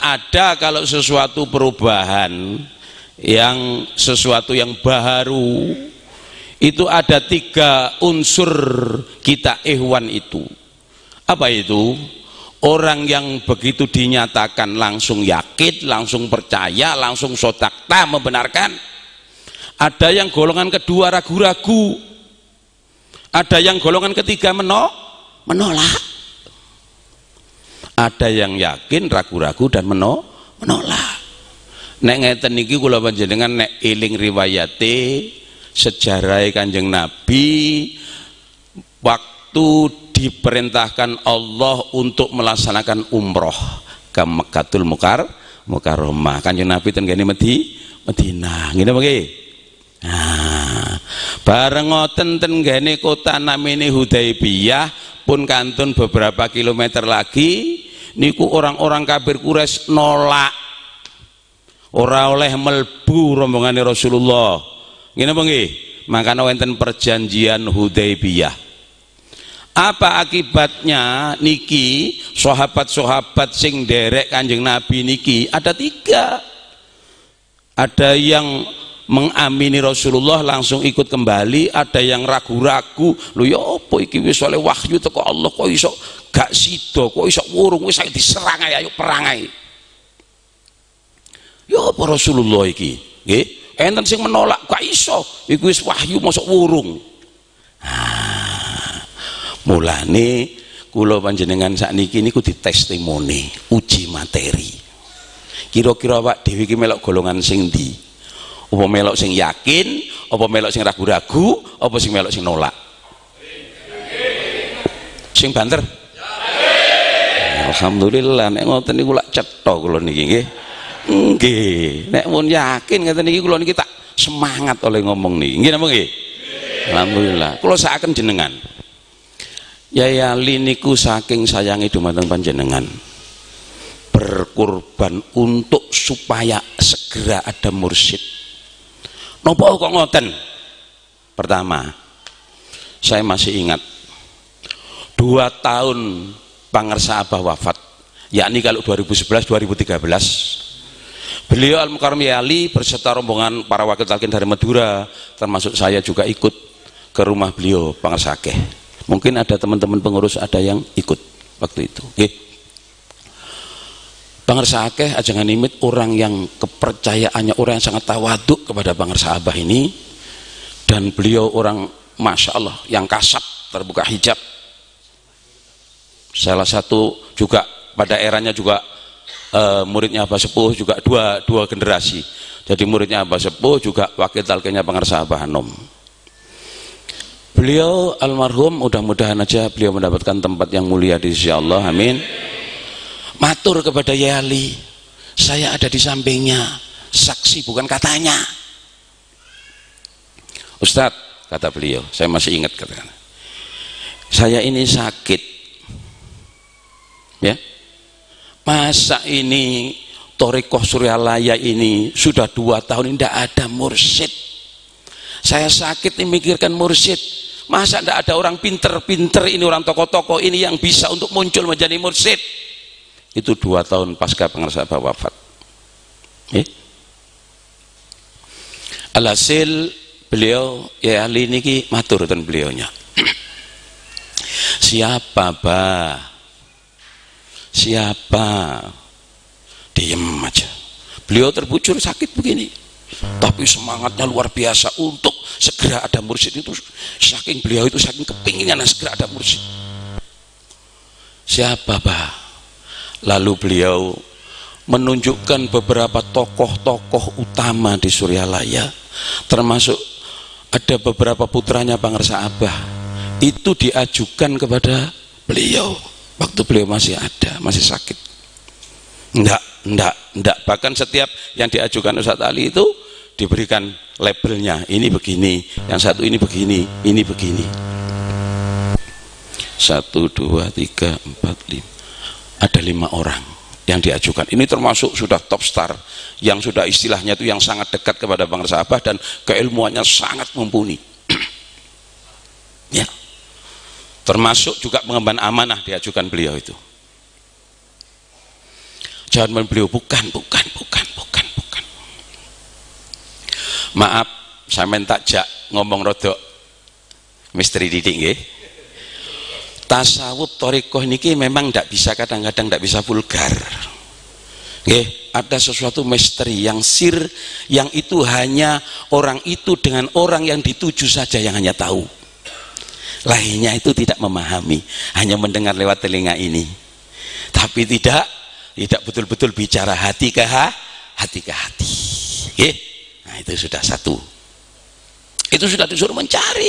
ada kalau sesuatu perubahan, yang sesuatu yang baru, itu ada 3 unsur kita ikhwan itu. Apa itu? Orang yang begitu dinyatakan langsung yakin, langsung percaya, langsung sodakta membenarkan. Ada yang golongan kedua ragu-ragu, ada yang golongan ketiga menolak, ada yang yakin, ragu-ragu dan menolak. Nek ngeten niki kula panjenengan nek eling riwayate sejarah Kanjeng Nabi waktu diperintahkan Allah untuk melaksanakan umroh ke Mekkatul Mukarramah. Kanjeng Nabi ten gene Madinah. Ngene apa nggih? Nah, bareng ngoten ten gene kota namine Hudaibiyah pun kantun beberapa kilometer lagi niku orang-orang kafir Quraisy nolak. Ora oleh melbu rombongane Rasulullah. Ngene apa nggih? Makanya wonten perjanjian Hudaibiyah. Apa akibatnya niki? Sahabat-sahabat sing derek Kanjeng Nabi niki ada 3. Ada yang mengamini Rasulullah langsung ikut kembali, ada yang ragu-ragu, lho ya apa iki wis oleh wahyu teko Allah kok iso gak sida, kok iso wurung, wis diserang ayo perang ae. Ya apa Rasulullah iki? Nggih, enten sing menolak, gak iso, iku wis wahyu mosok wurung. Mulane kula panjenengan sakniki niku ditestimoni, uji materi. Kira-kira Pak Dewi ki melok golongan sing ndi? Apa melok sing yakin, apa melok sing ragu-ragu, apa sing melok sing nolak? Sing banter? Alhamdulillah nek ngoten niku lak cetha kula niki nggih. Nggih, nek mun yakin ngeten niki kula niki tak semangat oleh ngomong niki. Nggih napa nggih? Alhamdulillah. Kula sakaken jenengan. Yai Ali niku saking sayangi dumateng panjenengan berkorban untuk supaya segera ada mursyid. Napa kok ngoten? Pertama, saya masih ingat 2 tahun pangarsa Abah wafat, yakni kalau 2011-2013 beliau Al-Mukarram Yai Ali berserta rombongan para wakil talqin dari Madura, termasuk saya juga ikut ke rumah beliau pangarsa akeh. Mungkin ada teman-teman pengurus ada yang ikut waktu itu. Pangarsa akeh ajangan nimit orang yang kepercayaannya orang yang sangat tawaduk kepada pangarsa Abah ini, dan beliau orang masya Allah yang kasap, terbuka hijab. Salah satu juga pada eranya juga muridnya Abah Sepuh juga dua generasi. Jadi muridnya Abah Sepuh juga wakil talqinnya pangarsa Abah Hanom. Beliau almarhum, mudah-mudahan aja beliau mendapatkan tempat yang mulia di sisi Allah, amin. Matur kepada Yai Ali, saya ada di sampingnya, saksi bukan katanya. Ustadz, kata beliau, saya masih ingat katakan, saya ini sakit, ya. Masa ini Thariqah Suryalaya ini sudah 2 tahun tidak ada mursyid. Saya sakit memikirkan mursyid. Masa tidak ada orang pinter-pinter ini, orang tokoh-tokoh ini yang bisa untuk muncul menjadi mursyid. Itu 2 tahun pasca pangarsa Abah wafat. Alhasil beliau Yai Ali niki matur ten beliaunya. Siapa Bah? Siapa? Diem aja. Beliau terbujur sakit begini, tapi semangatnya luar biasa untuk segera ada mursyid. Itu saking beliau itu saking kepinginnya segera ada mursyid. Siapa Bah? Lalu beliau menunjukkan beberapa tokoh-tokoh utama di Suryalaya, termasuk ada beberapa putranya pangarsa Abah, itu diajukan kepada beliau waktu beliau masih ada, masih sakit. Enggak, bahkan setiap yang diajukan Ustadz Ali itu diberikan labelnya, ini begini, yang satu ini begini, ini begini. 1, 2, 3, 4, 5. Ada 5 orang yang diajukan. Ini termasuk sudah top star, yang sudah istilahnya itu yang sangat dekat kepada pangarsa Abah dan keilmuannya sangat mumpuni. Ya, termasuk juga pengemban amanah diajukan beliau itu. Jawaban beliau bukan. Maaf, sampean takjak ngomong rodok misteri didik nggih. Tasawuf thariqah niki memang tidak bisa, kadang-kadang tidak bisa vulgar. Nggih, ada sesuatu misteri yang sir, yang itu hanya orang itu dengan orang yang dituju saja yang hanya tahu. Lainnya itu tidak memahami, hanya mendengar lewat telinga ini. Tapi tidak betul-betul bicara hati ke hati. Nggih. Nah, itu sudah satu. Itu sudah disuruh mencari.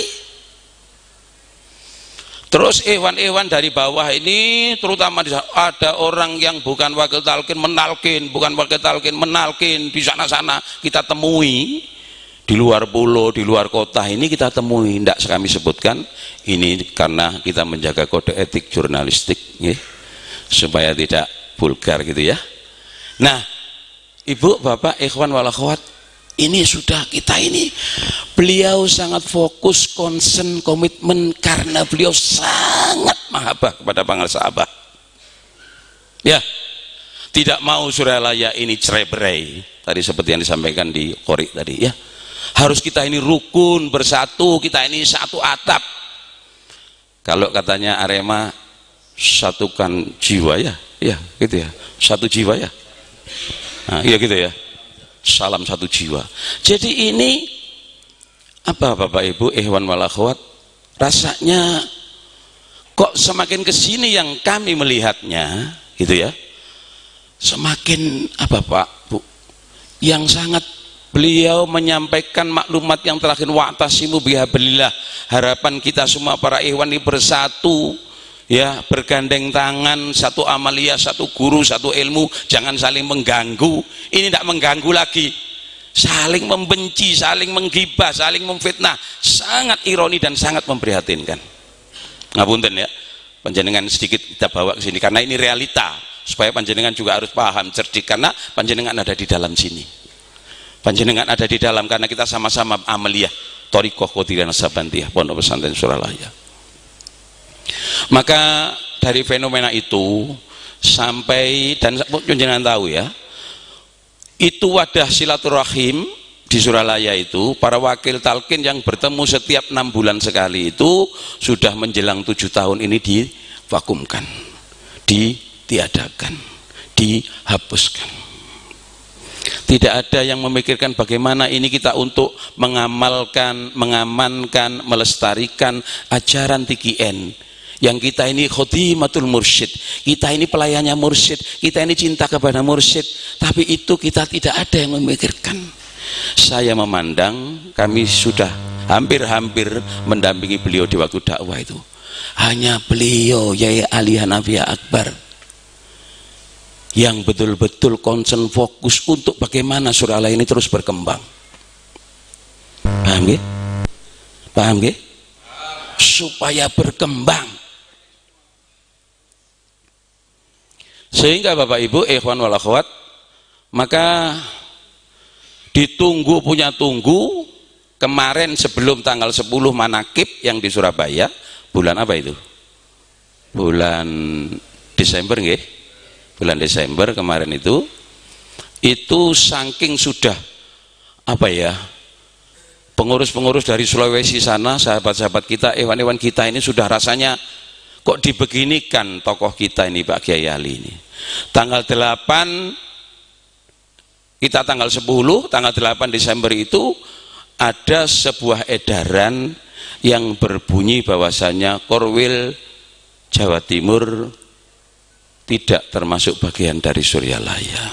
Terus hewan-hewan dari bawah ini, terutama ada orang yang bukan wakil talqin menalkin, di sana-sana kita temui, di luar pulau, di luar kota ini kita temui. Tidak kami sebutkan ini karena kita menjaga kode etik jurnalistik, ya, supaya tidak vulgar gitu ya. Nah, ibu, bapak, ikhwan wal akhwat, ini sudah kita ini, beliau sangat fokus, concern, komitmen karena beliau sangat mahabbah kepada panggal sahabat. Ya, tidak mau Suralaya ini cerai-berai. Tadi seperti yang disampaikan di Qori tadi ya. Harus kita ini rukun, bersatu, kita ini satu atap. Kalau katanya Arema satukan jiwa ya, ya gitu ya, satu jiwa ya. Nah, iya gitu ya. Salam satu jiwa. Jadi ini apa Bapak Ibu, ikhwan wal akhwat, rasanya kok semakin kesini yang kami melihatnya gitu ya, semakin apa Pak Bu, yang sangat beliau menyampaikan maklumat yang terakhir, wa'tasimu bihablillah, harapan kita semua para ikhwan ini bersatu ya, bergandeng tangan, satu amalia, satu guru, satu ilmu, jangan saling mengganggu. Ini tidak mengganggu lagi, saling membenci, saling menggibah, saling memfitnah, sangat ironi dan sangat memprihatinkan. Ngapunten ya, panjenengan sedikit kita bawa ke sini karena ini realita, supaya panjenengan juga harus paham, cerdik, karena panjenengan ada di dalam sini. Panjenengan ada di dalam karena kita sama-sama amaliyah thariqah Qadiriyah Naksabandiyah Pondok Pesantren Suralaya. Maka dari fenomena itu sampai, dan jangan tahu ya, itu wadah silaturahim di Suralaya itu, para wakil talqin yang bertemu setiap 6 bulan sekali itu sudah menjelang 7 tahun ini divakumkan, ditiadakan, dihapuskan. Tidak ada yang memikirkan bagaimana ini kita untuk mengamalkan, mengamankan, melestarikan ajaran TKN. Yang kita ini khodimatul mursyid, kita ini pelayannya mursyid, kita ini cinta kepada mursyid, tapi itu kita tidak ada yang memikirkan. Saya memandang kami sudah hampir-hampir mendampingi beliau di waktu dakwah itu. Hanya beliau, Yai Ali Hanafiah Akbar, yang betul-betul concern, fokus untuk bagaimana Suralaya ini terus berkembang. Paham ya? Paham ya? Supaya berkembang. Sehingga Bapak Ibu, ikhwan wal akhwat, maka ditunggu punya tunggu. Kemarin sebelum tanggal 10 manakib yang di Surabaya, bulan apa itu? Bulan Desember nggih? Bulan Desember kemarin itu saking sudah apa ya, pengurus-pengurus dari Sulawesi sana, sahabat-sahabat kita, hewan-hewan kita ini sudah rasanya kok dibeginikan tokoh kita ini Pak Kiai Ali ini. Tanggal 8 kita tanggal 10, tanggal 8 Desember itu ada sebuah edaran yang berbunyi bahwasanya Korwil Jawa Timur tidak termasuk bagian dari Suryalaya.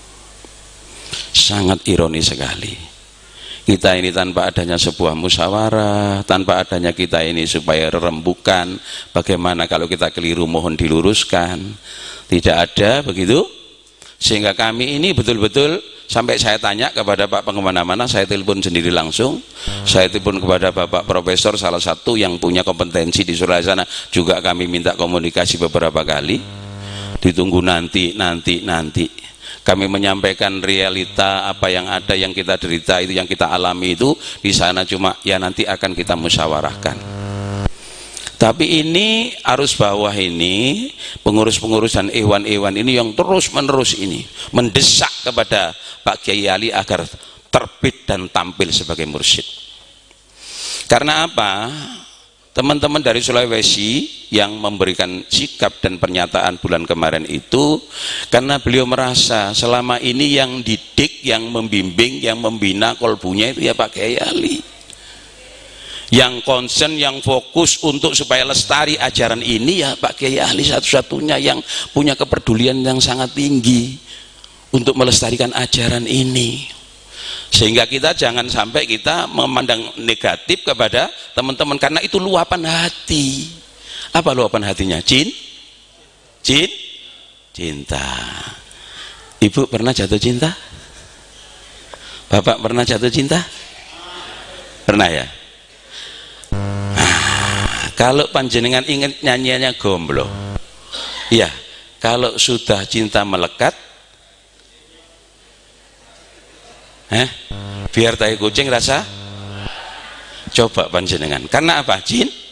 Sangat ironi sekali. Kita ini tanpa adanya sebuah musyawarah, tanpa adanya kita ini supaya rembukan, bagaimana kalau kita keliru mohon diluruskan, tidak ada begitu. Sehingga kami ini betul-betul sampai saya tanya kepada Pak Pengemana-mana, saya telepon sendiri langsung, saya telepon kepada Bapak Profesor salah satu yang punya kompetensi di Surabaya sana, juga kami minta komunikasi beberapa kali. Ditunggu nanti. Kami menyampaikan realita apa yang ada, yang kita derita itu, yang kita alami itu di sana, cuma ya nanti akan kita musyawarahkan. Tapi ini arus bawah ini, pengurus-pengurus dan ikhwan-ikhwan ini yang terus-menerus ini mendesak kepada Pak Kiai Ali agar terbit dan tampil sebagai mursyid. Karena apa? Teman-teman dari Sulawesi yang memberikan sikap dan pernyataan bulan kemarin itu karena beliau merasa selama ini yang didik, yang membimbing, yang membina kolbunya itu ya Pak Kiai Ali, yang concern, yang fokus untuk supaya lestari ajaran ini ya Pak Kiai Ali satu-satunya yang punya kepedulian yang sangat tinggi untuk melestarikan ajaran ini. Sehingga kita jangan sampai kita memandang negatif kepada teman-teman, karena itu luapan hati. Apa luapan hatinya? Cinta. Ibu pernah jatuh cinta? Bapak pernah jatuh cinta? Pernah ya? Kalau panjenengan ingat nyanyiannya Gomblo, ya, kalau sudah cinta melekat, biar tai kucing rasa. Coba panjenengan, karena apa?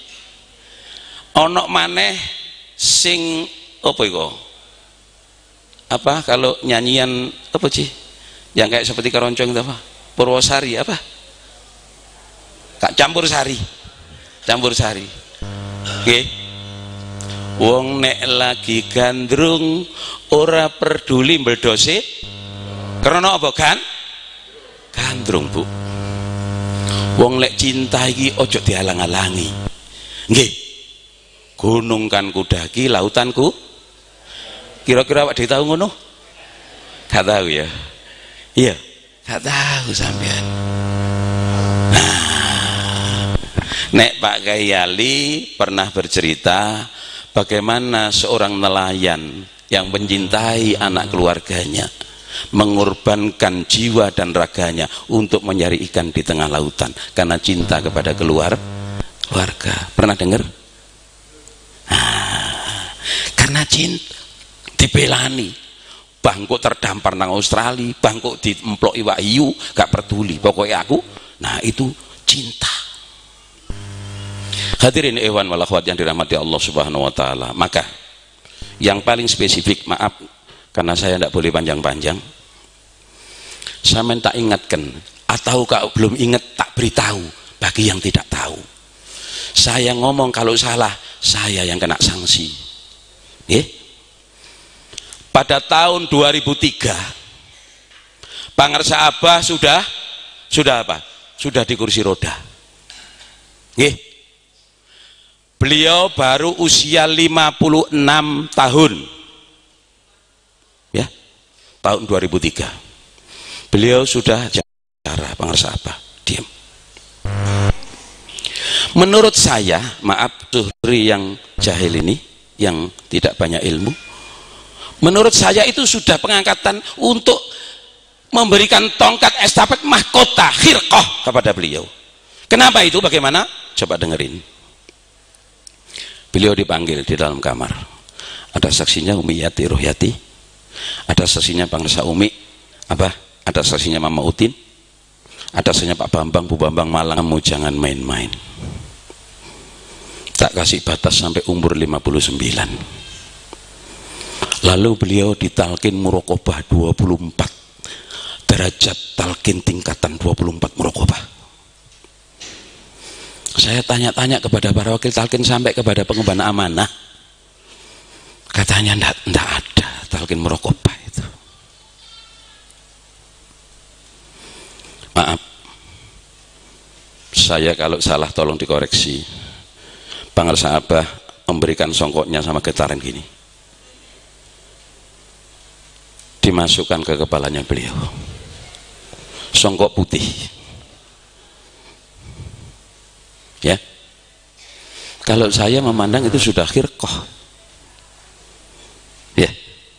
Onok maneh sing apa iku? Apa kalau nyanyian apa sih? Yang kayak seperti keroncong itu apa? Purwosari apa? Kak campur sari. Oke. Wong nek lagi gandrung ora peduli mbledose karena apa kan? Gandrung, Bu. Wong lek cinta iki ojo dihalang-halangi. Nggih. Gunung kan kudaki, lautanku. Kira-kira awak dhewe tahu ngono? Gak tahu ya. Iya, gak tahu sampean. Nek Pak Kiai Ali pernah bercerita bagaimana seorang nelayan yang mencintai anak keluarganya mengorbankan jiwa dan raganya untuk mencari ikan di tengah lautan karena cinta kepada keluarga. Pernah dengar? Karena cinta dibelani, bangkok terdampar nang Australia, bangkok diemplok iwak hiu, gak peduli pokoknya aku. Nah itu cinta. Hadirin ikhwan wal akhwat yang dirahmati Allah Subhanahu wa taala. Maka yang paling spesifik, maaf karena saya tidak boleh panjang-panjang, saya minta ingatkan, atau kalau belum ingat tak beritahu bagi yang tidak tahu. Saya ngomong kalau salah, saya yang kena sanksi. Pada tahun 2003 Pangarsa Abah sudah apa? Sudah di kursi roda. Beliau baru usia 56 tahun. Ya. Tahun 2003. Beliau sudah cara Pangarsa Abah. Diam. Menurut saya, maaf Zuhri yang jahil ini, yang tidak banyak ilmu, menurut saya itu sudah pengangkatan untuk memberikan tongkat estafet mahkota khirqah kepada beliau. Kenapa itu? Bagaimana? Coba dengerin. Beliau dipanggil di dalam kamar. Ada saksinya Umi Yati Rohyati, ada saksinya Pangarsa Umi, ada saksinya Mama Utin, ada saksinya Pak Bambang, Bu Bambang Malang. Kamu jangan main-main. Tak kasih batas sampai umur 59. Lalu beliau ditalkin murokobah 24 derajat, talkin tingkatan 24 murokobah. Saya tanya-tanya kepada para wakil talkin sampai kepada pengemban amanah, katanya enggak ada talkin murokobah itu. Maaf, saya kalau salah tolong dikoreksi. Pangarsa Abah memberikan songkoknya sama getaran gini, dimasukkan ke kepalanya beliau, songkok putih. Ya, kalau saya memandang itu sudah khirqah. Ya,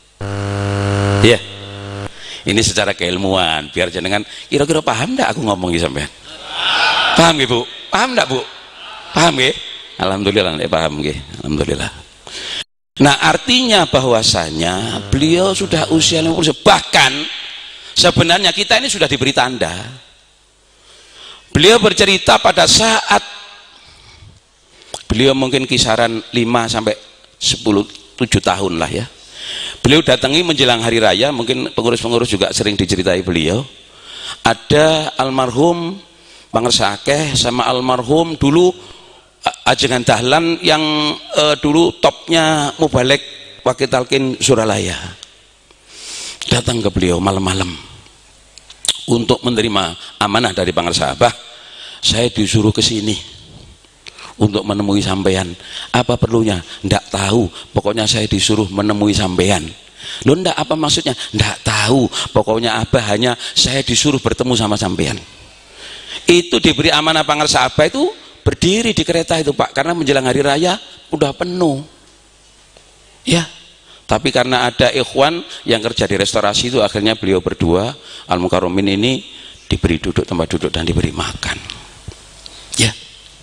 ini secara keilmuan, biar jenengan kira-kira paham enggak aku ngomong gitu sampean? Paham nggih, Bu? Paham enggak, Bu? Paham nggih? Alhamdulillah, nek paham nggih. Alhamdulillah. Nah, artinya bahwasanya beliau sudah usia 50, bahkan sebenarnya kita ini sudah diberi tanda. Beliau bercerita pada saat beliau mungkin kisaran 5 sampai 7 tahun lah ya. Beliau datangi menjelang hari raya, mungkin pengurus-pengurus juga sering diceritai beliau. Ada almarhum Pangersa Akeh sama almarhum dulu Ajengan Dahlan yang dulu topnya Mubalek Wakil Talkin Suralaya. Datang ke beliau malam-malam untuk menerima amanah dari Pangersa Abah. Saya disuruh ke sini untuk menemui sampean. Apa perlunya? Ndak tahu, pokoknya saya disuruh menemui sampean. Loh, ndak, apa maksudnya? Ndak tahu, pokoknya Abah hanya saya disuruh bertemu sama sampean. Itu diberi amanah Pangersa Abah itu berdiri di kereta itu Pak, karena menjelang hari raya udah penuh ya. Tapi karena ada ikhwan yang kerja di restorasi itu, akhirnya beliau berdua Al-Mukarramin ini diberi duduk, tempat duduk, dan diberi makan ya.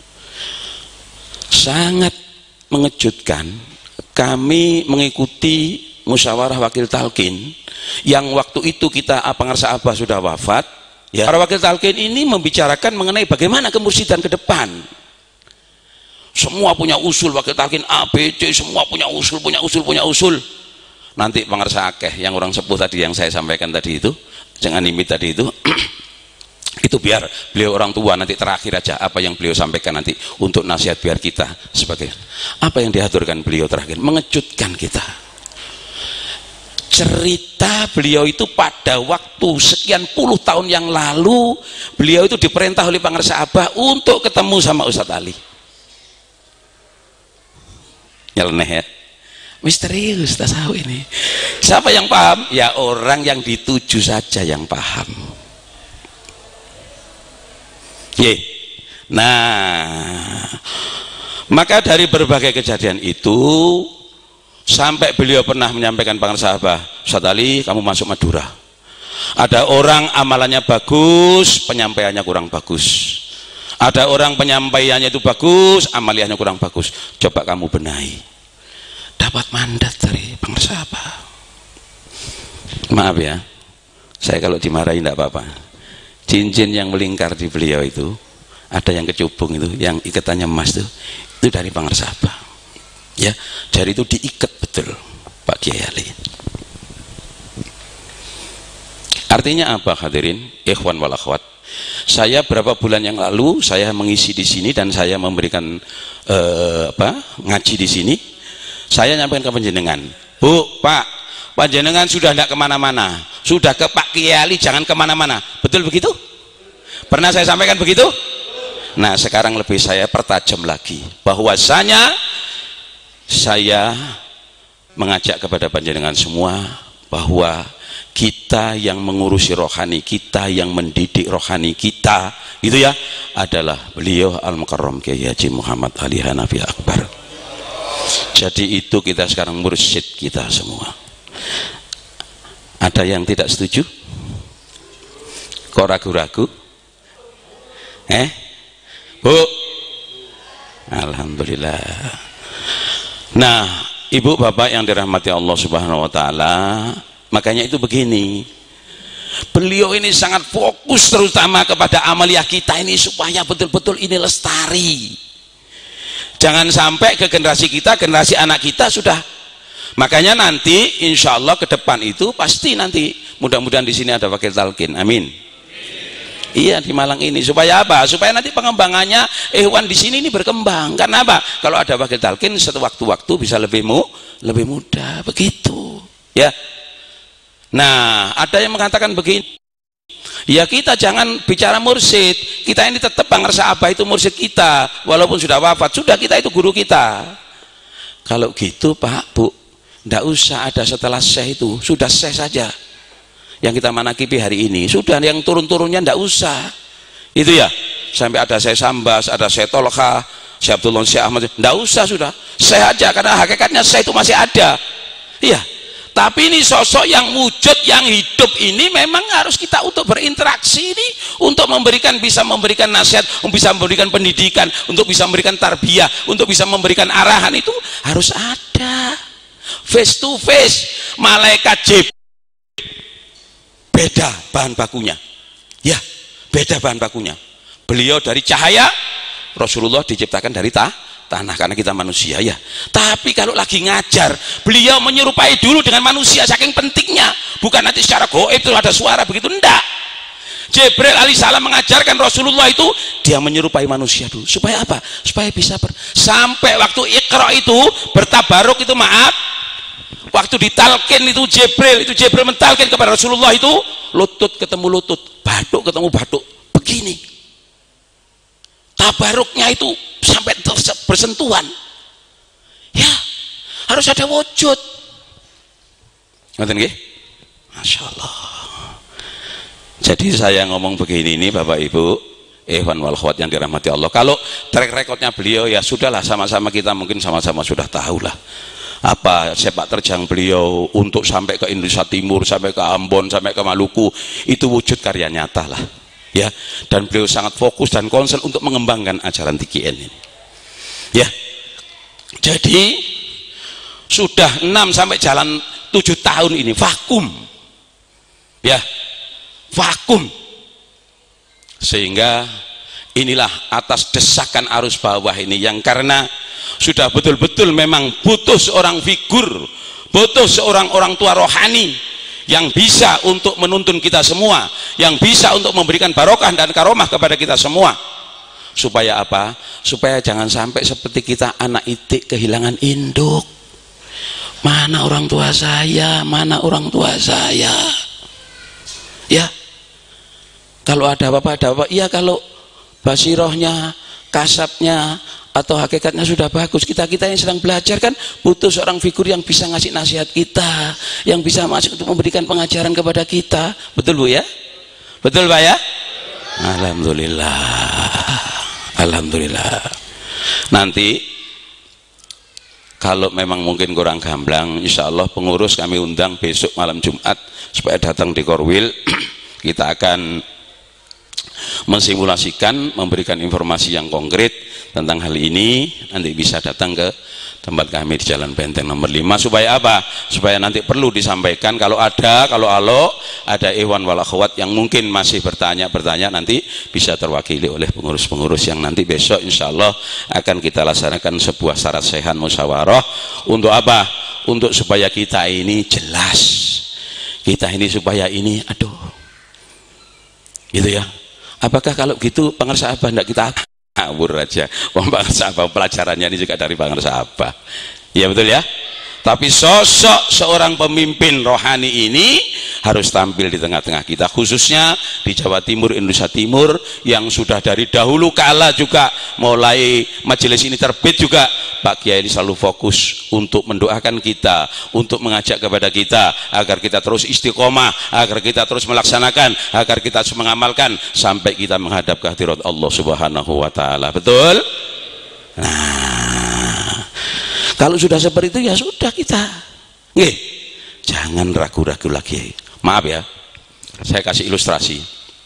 Sangat mengejutkan, kami mengikuti musyawarah wakil talkin yang waktu itu kita Pangersa Abah sudah wafat ya. Para wakil talkin ini membicarakan mengenai bagaimana kemursidan ke depan. Semua punya usul, wakil talkin A, B, C, semua punya usul. Nanti Pangersa Akeh yang orang sepuh tadi yang saya sampaikan tadi itu, jangan imit tadi itu itu biar beliau orang tua nanti terakhir aja apa yang beliau sampaikan nanti untuk nasihat, biar kita sebagai apa yang diaturkan beliau terakhir mengejutkan kita. Cerita beliau itu pada waktu sekian puluh tahun yang lalu, beliau itu diperintah oleh Pangersa Abah untuk ketemu sama Ustadz Ali. Nyeleneh ya, misterius tasawu ini. Siapa yang paham? Ya orang yang dituju saja yang paham. Ye. Nah, maka dari berbagai kejadian itu sampai beliau pernah menyampaikan Pangersa Abah, Ustadz Ali kamu masuk Madura. Ada orang amalannya bagus, penyampaiannya kurang bagus. Ada orang penyampaiannya itu bagus, amaliyahnya kurang bagus. Coba kamu benahi. Dapat mandat dari Pangersa Abah. Maaf ya, saya kalau dimarahin tidak apa-apa. Cincin yang melingkar di beliau itu, ada yang kecubung itu, yang ikatannya emas itu dari Pangersa Abah. Ya, jari itu diikat betul Pak Kiai Ali. Artinya apa hadirin, ikhwan wal akhwat? Saya berapa bulan yang lalu saya mengisi di sini dan saya memberikan ngaji di sini. Saya nyampaikan ke panjenengan, Bu, Pak, panjenengan sudah tidak kemana-mana, sudah ke Pak Kiai Ali, jangan kemana-mana. Betul begitu? Pernah saya sampaikan begitu? Nah, sekarang lebih saya pertajam lagi, bahwasanya saya mengajak kepada panjenengan semua bahwa kita yang mengurusi rohani kita, yang mendidik rohani kita, gitu ya, adalah beliau Al-Mukarram Kiai Haji Muhammad Ali Hanafi Akbar. Jadi itu kita sekarang mursyid kita semua. Ada yang tidak setuju? Kok ragu-ragu? Bu? Alhamdulillah. Nah, ibu bapak yang dirahmati Allah Subhanahu wa taala, makanya itu begini, beliau ini sangat fokus terutama kepada amaliyah kita ini supaya betul-betul ini lestari. Jangan sampai ke generasi kita, generasi anak kita sudah. Makanya nanti insya Allah ke depan itu pasti nanti mudah-mudahan di sini ada wakil talqin. Amin. Iya, di Malang ini supaya apa? Supaya nanti pengembangannya ikhwan di sini ini berkembang. Karena apa? Kalau ada wakil talqin sewaktu-waktu bisa lebih mudah begitu. Ya. Nah, ada yang mengatakan begini, ya kita jangan bicara mursyid, kita ini tetap Pangersa Abah itu mursyid kita, walaupun sudah wafat, sudah kita itu guru kita. Kalau gitu Pak, Bu, tidak usah ada setelah syekh itu, sudah syekh saja yang kita manakibi hari ini, sudah yang turun-turunnya tidak usah, itu ya, sampai ada syekh Sambas, ada syekh Tolkha, syekh Abdullah, syekh Ahmad, tidak usah, sudah syekh aja, karena hakikatnya syekh itu masih ada. Iya. Tapi ini sosok yang wujud, yang hidup ini memang harus kita untuk berinteraksi ini, untuk bisa memberikan nasihat, bisa memberikan pendidikan, untuk bisa memberikan tarbiyah, untuk bisa memberikan arahan, itu harus ada face to face. Malaikat Jibril beda bahan bakunya, ya beda bahan bakunya. Beliau dari cahaya, Rasulullah diciptakan dari tanah karena kita manusia ya. Tapi kalau lagi ngajar, beliau menyerupai dulu dengan manusia, saking pentingnya. Bukan nanti secara goib itu ada suara begitu, enggak. Jibril alaihissalam mengajarkan Rasulullah itu dia menyerupai manusia dulu. Supaya apa? Supaya bisa sampai waktu Iqra itu bertabaruk itu, maaf, waktu ditalkin itu Jibril mentalkin kepada Rasulullah itu lutut ketemu lutut, batuk ketemu batuk, begini tabaruknya itu sampai bersentuhan ya, harus ada wujud. Ngerti nggih? Masya Allah. Jadi saya ngomong begini ini Bapak Ibu ikhwan wal akhwat yang dirahmati Allah, kalau track recordnya beliau ya sudahlah, sama-sama kita mungkin sama-sama sudah tahu lah apa sepak terjang beliau untuk sampai ke Indonesia Timur, sampai ke Ambon, sampai ke Maluku, itu wujud karya nyata lah ya. Dan beliau sangat fokus dan konsen untuk mengembangkan ajaran TKN ini ya. Jadi sudah 6 sampai jalan 7 tahun ini vakum ya, vakum, sehingga inilah atas desakan arus bawah ini yang karena sudah betul-betul memang butuh seorang figur, butuh seorang orang tua rohani yang bisa untuk menuntun kita semua, yang bisa untuk memberikan barokah dan karomah kepada kita semua. Supaya apa? Supaya jangan sampai seperti kita anak itik kehilangan induk. Mana orang tua saya? Mana orang tua saya? Ya, kalau ada apa-apa, iya kalau basirohnya, kasabnya atau hakikatnya sudah bagus, kita yang sedang belajar kan butuh seorang figur yang bisa ngasih nasihat kita, yang bisa masuk untuk memberikan pengajaran kepada kita. Betul Bu ya? Betul Pak ya? Alhamdulillah, alhamdulillah. Nanti kalau memang mungkin kurang gamblang, insya Allah pengurus kami undang besok malam Jumat supaya datang di Korwil. Kita akan mensimulasikan, memberikan informasi yang konkret tentang hal ini. Nanti bisa datang ke tempat kami di Jalan Benteng nomor 5. Supaya apa? Supaya nanti perlu disampaikan kalau ada ikhwan wal akhwat yang mungkin masih bertanya nanti bisa terwakili oleh pengurus-pengurus yang nanti besok insya Allah akan kita laksanakan sebuah syarat sehan musyawarah. Untuk apa? Untuk supaya kita ini jelas, kita ini supaya ini gitu ya. Apakah kalau gitu pengarsa Abah tidak kita ngawur aja? Pengarsa Abah pelajarannya ini juga dari pengarsa Abah. Ya betul ya. Tapi sosok seorang pemimpin rohani ini harus tampil di tengah-tengah kita, khususnya di Jawa Timur, Indonesia Timur, yang sudah dari dahulu kala juga mulai majelis ini terbit juga Pak Kiai selalu fokus untuk mendoakan kita, untuk mengajak kepada kita agar kita terus istiqomah, agar kita terus melaksanakan, agar kita terus mengamalkan sampai kita menghadap ke hadirat Allah Subhanahu wa taala. Betul? Nah, kalau sudah seperti itu ya sudah kita. Nggih. Jangan ragu-ragu lagi. Maaf ya. Saya kasih ilustrasi.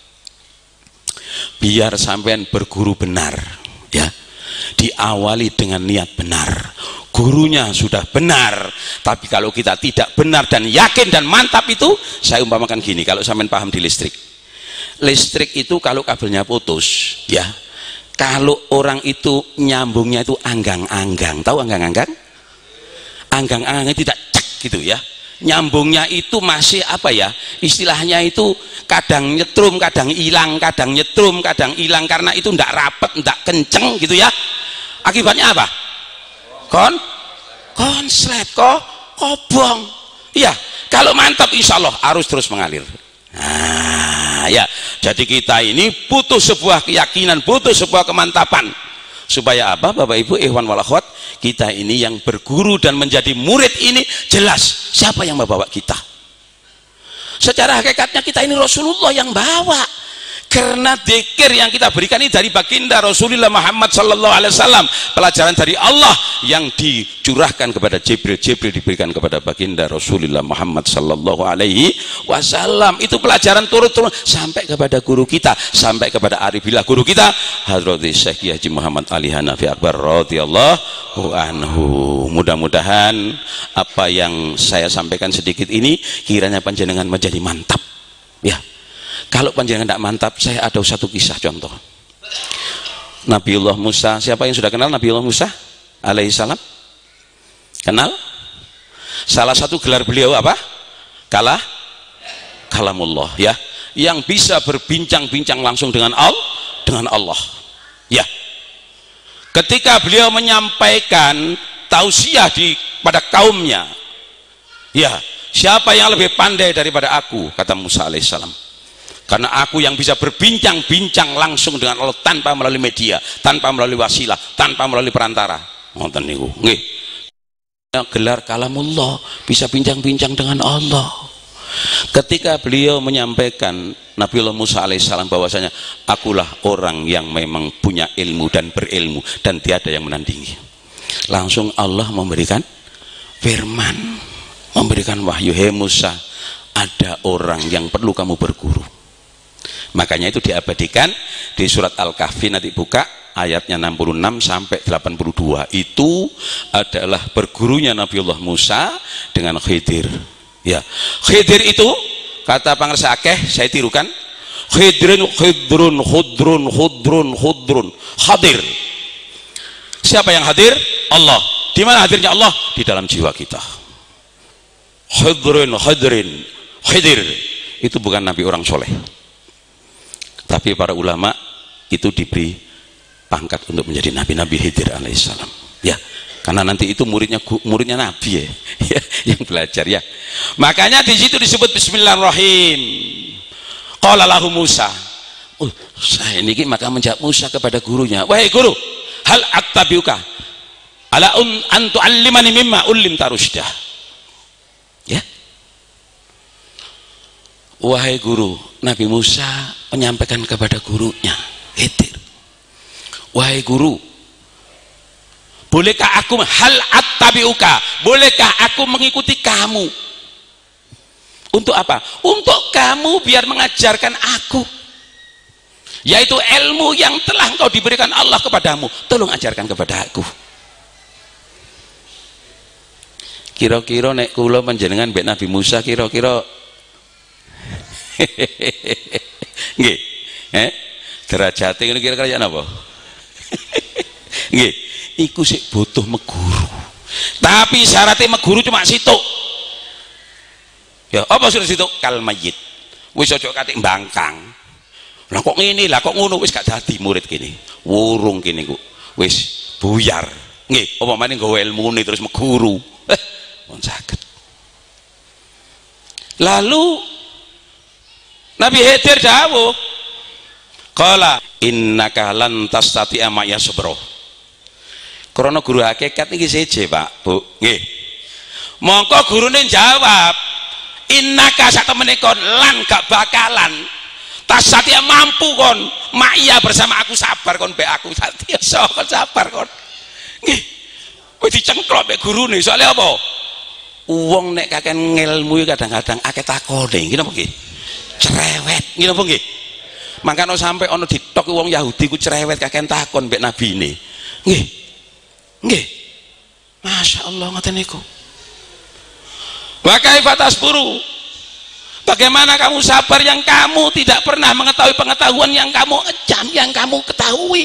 Biar sampean berguru benar, ya. Diawali dengan niat benar. Gurunya sudah benar, tapi kalau kita tidak benar dan yakin dan mantap itu, saya umpamakan gini, kalau sampean paham di listrik. Listrik itu kalau kabelnya putus, ya. Kalau orang itu nyambungnya itu anggang-anggang, tahu anggang-anggang? Anggang-anggangnya tidak cek gitu ya. Nyambungnya itu masih apa ya? Istilahnya itu kadang nyetrum, kadang hilang, kadang nyetrum, kadang hilang karena itu ndak rapet, ndak kenceng gitu ya. Akibatnya apa? Konslet kobong. Iya, kalau mantap insya Allah arus terus mengalir. Nah, ya, jadi kita ini butuh sebuah keyakinan, butuh sebuah kemantapan. Supaya apa Bapak Ibu ikhwan wal akhwat, kita ini yang berguru dan menjadi murid ini jelas siapa yang membawa kita. Secara hakikatnya kita ini Rasulullah yang bawa. Karena dzikir yang kita berikan ini dari baginda Rasulullah Muhammad sallallahu alaihi wasallam, pelajaran dari Allah yang dicurahkan kepada Jibril, Jibril diberikan kepada baginda Rasulullah Muhammad sallallahu alaihi wasallam. Itu pelajaran turun-turun sampai kepada guru kita, sampai kepada arifillah guru kita Hadrat Syekh Haji Muhammad Ali Hanafi Akbar radhiyallahu anhu. Mudah-mudahan apa yang saya sampaikan sedikit ini kiranya panjenengan menjadi mantap, ya. Kalau panjenengan tidak mantap, saya ada satu kisah contoh. Nabiullah Musa, siapa yang sudah kenal Nabiullah Musa? alaihissalam? Kenal? Salah satu gelar beliau apa? Kalamullah, ya, yang bisa berbincang-bincang langsung dengan Allah, ya. Ketika beliau menyampaikan tausiah pada kaumnya, ya, siapa yang lebih pandai daripada aku, kata Musa alaihissalam, karena aku yang bisa berbincang-bincang langsung dengan Allah tanpa melalui media, tanpa melalui wasilah, tanpa melalui perantara. Ngoten niku nggih, gelar kalamullah, bisa bincang-bincang dengan Allah. Ketika beliau menyampaikan Nabiullah Musa alaihissalam bahwasanya akulah orang yang memang punya ilmu dan berilmu dan tiada yang menandingi, langsung Allah memberikan firman, memberikan wahyu, hei Musa, ada orang yang perlu kamu berguru. Makanya itu diabadikan di surat Al-Kahfi, nanti buka ayatnya 66 sampai 82, itu adalah bergurunya Nabiullah Musa dengan Khidir. Ya, Khidir itu kata pangersa akeh, saya tirukan, khidrun hadir. Siapa yang hadir? Allah. Di mana hadirnya Allah? Di dalam jiwa kita. Khidir itu bukan nabi orang soleh, tapi para ulama itu diberi pangkat untuk menjadi nabi Khidir alaihissalam, ya, karena nanti itu muridnya nabi, ya, yang belajar, ya. Makanya di situ disebut bismillahirrahmanirrahim. Qala lahu Musa, saya ini maka menjawab Musa kepada gurunya, wahai guru, hal attabiuka ala an tu'allimani mimma ullimta rusydah. Ya, wahai guru, Nabi Musa menyampaikan kepada gurunya Khidir, wahai guru, bolehkah aku hal attabiuka, bolehkah aku mengikuti kamu? Untuk apa? Untuk kamu biar mengajarkan aku, yaitu ilmu yang telah engkau diberikan Allah kepadamu, tolong ajarkan kepada aku. Kira-kira nek kula panjenengan mbek Nabi Musa, kira-kira nggih, derajate ngene kira-kira napa? Nggih, iku sik butuh meguru. Tapi syaratnya meguru cuma situk. Ya, apa sudah situk? Kal mayit. Wis aja katik mbangkang. Lah kok ngene, lah kok ngono, wis gak dadi murid kene. Wurung kene ku. Wis buyar. Nggih, apa meneh nggawa ilmune terus meguru. Pun saged. Lalu Nabi Khidir dawuh, qala innaka lan tastati'a ma'ya sabra. Krana guru hakikat iki seje, Pak, Bu. Nggih. Mongko gurune jawab, innaka sak temene kon lan gak bakalan tasati mampu kon ma'ya bersama aku, sabar kon mbek aku, satya kon sabar kon. Nggih. Wis dicengklok mbek gurune, soalnya apa? Wong nek kakek ngilmu kadang-kadang akeh takone, nggih napa nggih? Cerewet, nggih napa nggih? Mangkane sampai ana ditok wong Yahudi ku cerewet kakek takon mbek nabine. Nggih. Nggih. Masya Allah ngoten niku. Wa kaifa tasburu? Bagaimana kamu sabar yang kamu tidak pernah mengetahui pengetahuan yang kamu ketahui?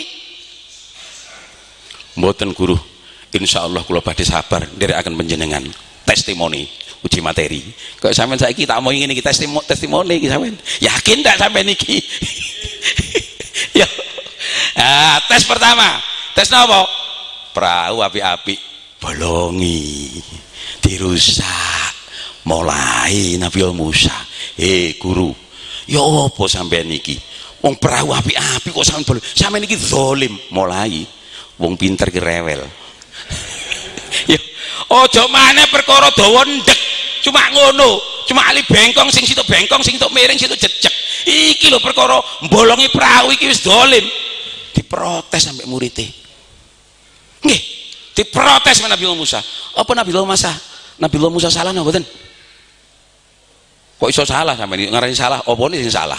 Mboten guru. Insyaallah kula badhe sabar nderekaken panjenengan testimoni uji materi. Kok sampean saiki tak mau ngene iki testimoni iki sampean. Yakin ndak sampean iki? Ya. Ah, tes pertama. Tes napa? Perahu api-api bolongi, dirusak. Mulai Nabi Musa, guru, ya apa sampean niki? Wong perahu api-api kok sampean bolong? Sampean niki zalim. Mulai wong pinter ki rewel. Ya, ojo maneh perkara dawa ndek, cuma ngono, cuma ali bengkong sing situ bengkong, sing situ miring, situ jejeg. Iki lho perkara mbolongi perahu iki wis zalim. Diprotes sampai muridé. Nggih, diprotes sama Nabi Musa. Apa Nabi Musa salah napa mboten? Kok iso salah sampai ngarani salah? Apa ini sing salah?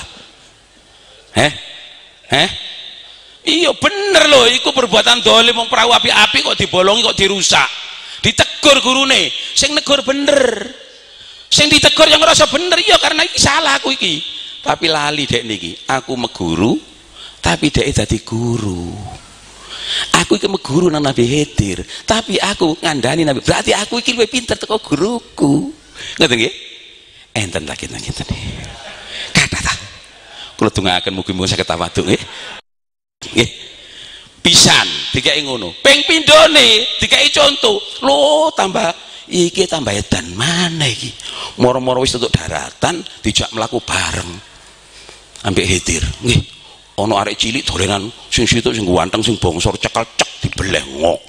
Iya bener loh, iku perbuatan dolim, wong perahu api-api kok dibolongi, kok dirusak. Ditegur gurune, sing negur bener, sing ditegur yang ngerasa bener, iya karena iki salah aku iki. Tapi lali dek niki, aku meguru, tapi dek dadi guru. Aku iki guru nang Nabi Khidir, tapi aku ngandani Nabi. Berarti aku iki luwih pinter teko guruku. Ngoten nggih? Enten tak ngeten. Kathah ta. Kula dongaaken mugi-mugi saged tawadhu nggih. Nggih. Pisan dikai ngono. Ping pindhone dikai contoh. Lho tambah iki tambah edan maneh iki. Moro-moro wis tutuk daratan dijak mlaku bareng. Ambek Khidir. Nggih. Ana arek cilik dolenan sing situk sing ganteng sing bongsor cekel cek dibeleh ngok.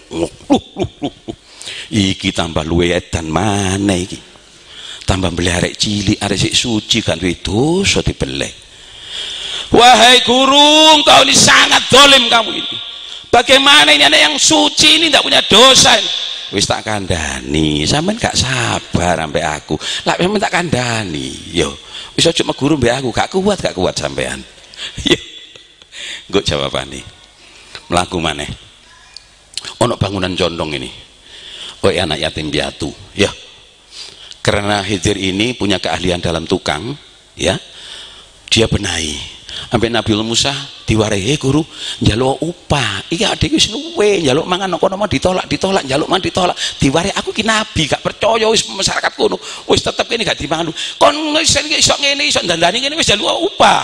Iki tambah luwe edan maneh iki. Tambah beleh arek cilik, arek sik suci kan duwe dosa dibeleh. Wahai guru, engkau ini sangat dolim kamu ini. Bagaimana ini anak yang suci ini tidak punya dosa ini? Wis tak kandani, sampean gak sabar sampai aku. Lah sampean tak kandani. Yo, wis aja meguru mbek aku, gak kuat sampean. Yo. Nggo jawabane. Mlaku maneh. Ono bangunan condong ini. Oh anak yatim piatu, ya. Karena Khidir ini punya keahlian dalam tukang, ya. Dia benahi. Sampai Nabi Musa diwarai, guru, njaluk upah. Iya adik wis luwe, njaluk mangan kono mau ditolak, njaluk mangan ditolak. Diwarai aku ki nabi, gak percaya wis masyarakat kono. Wis tetep kene gak dimangan. Kon iso ngene iso dandani ngene wis njaluk upah.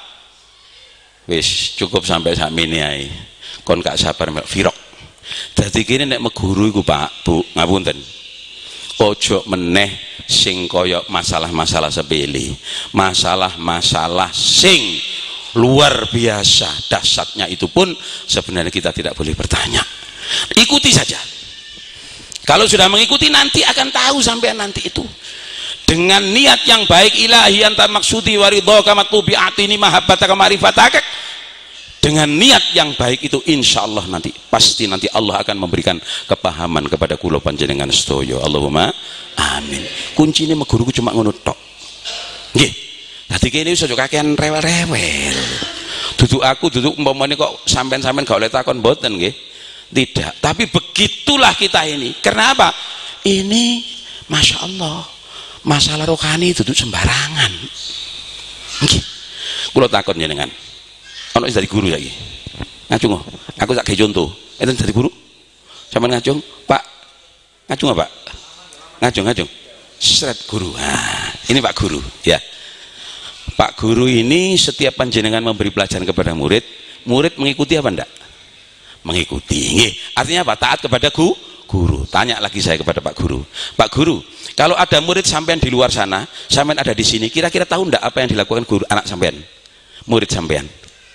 Wis cukup sampai sakmene ae. Kon gak sabar mbak Firok. Dadi kene nek meguru iku Pak, Bu, ngapunten. Ojo meneh sing kaya masalah-masalah sepele. Masalah-masalah sing luar biasa dahsyatnya itu pun sebenarnya kita tidak boleh bertanya. Ikuti saja. Kalau sudah mengikuti nanti akan tahu sampai nanti itu. Dengan niat yang baik, ilahi anta maksudi waridhaka matlubi atini mahabbataka ma'rifataka. Dengan niat yang baik itu insya Allah nanti pasti nanti Allah akan memberikan kepahaman kepada kula panjenengan sedaya. Allahumma amin. Kuncine meguruku cuma ngono tok. Nggih. Dadi kene wis aja kakean rewel-rewel. Duduk aku duduk umpamane kok sampean-sampean gak oleh takon mboten nggih. Tidak. Tapi begitulah kita ini. Kenapa? Ini Masya Allah masalah rohani duduk sembarangan. Nggih. Kula takon jenengan. Ono dari guru lagi ngacung, aku tak kayak contoh itu dari guru sama ngacung Pak, ngacung apa ngacung seret guru. Nah, ini Pak Guru ya. Pak Guru ini setiap panjenengan memberi pelajaran kepada murid mengikuti apa enggak? Mengikuti. Nggih. Artinya apa? Taat kepada guru. Tanya lagi saya kepada Pak Guru. Pak Guru, kalau ada murid sampean di luar sana, sampean ada di sini, kira-kira tahu enggak apa yang dilakukan guru anak sampean? Murid sampean?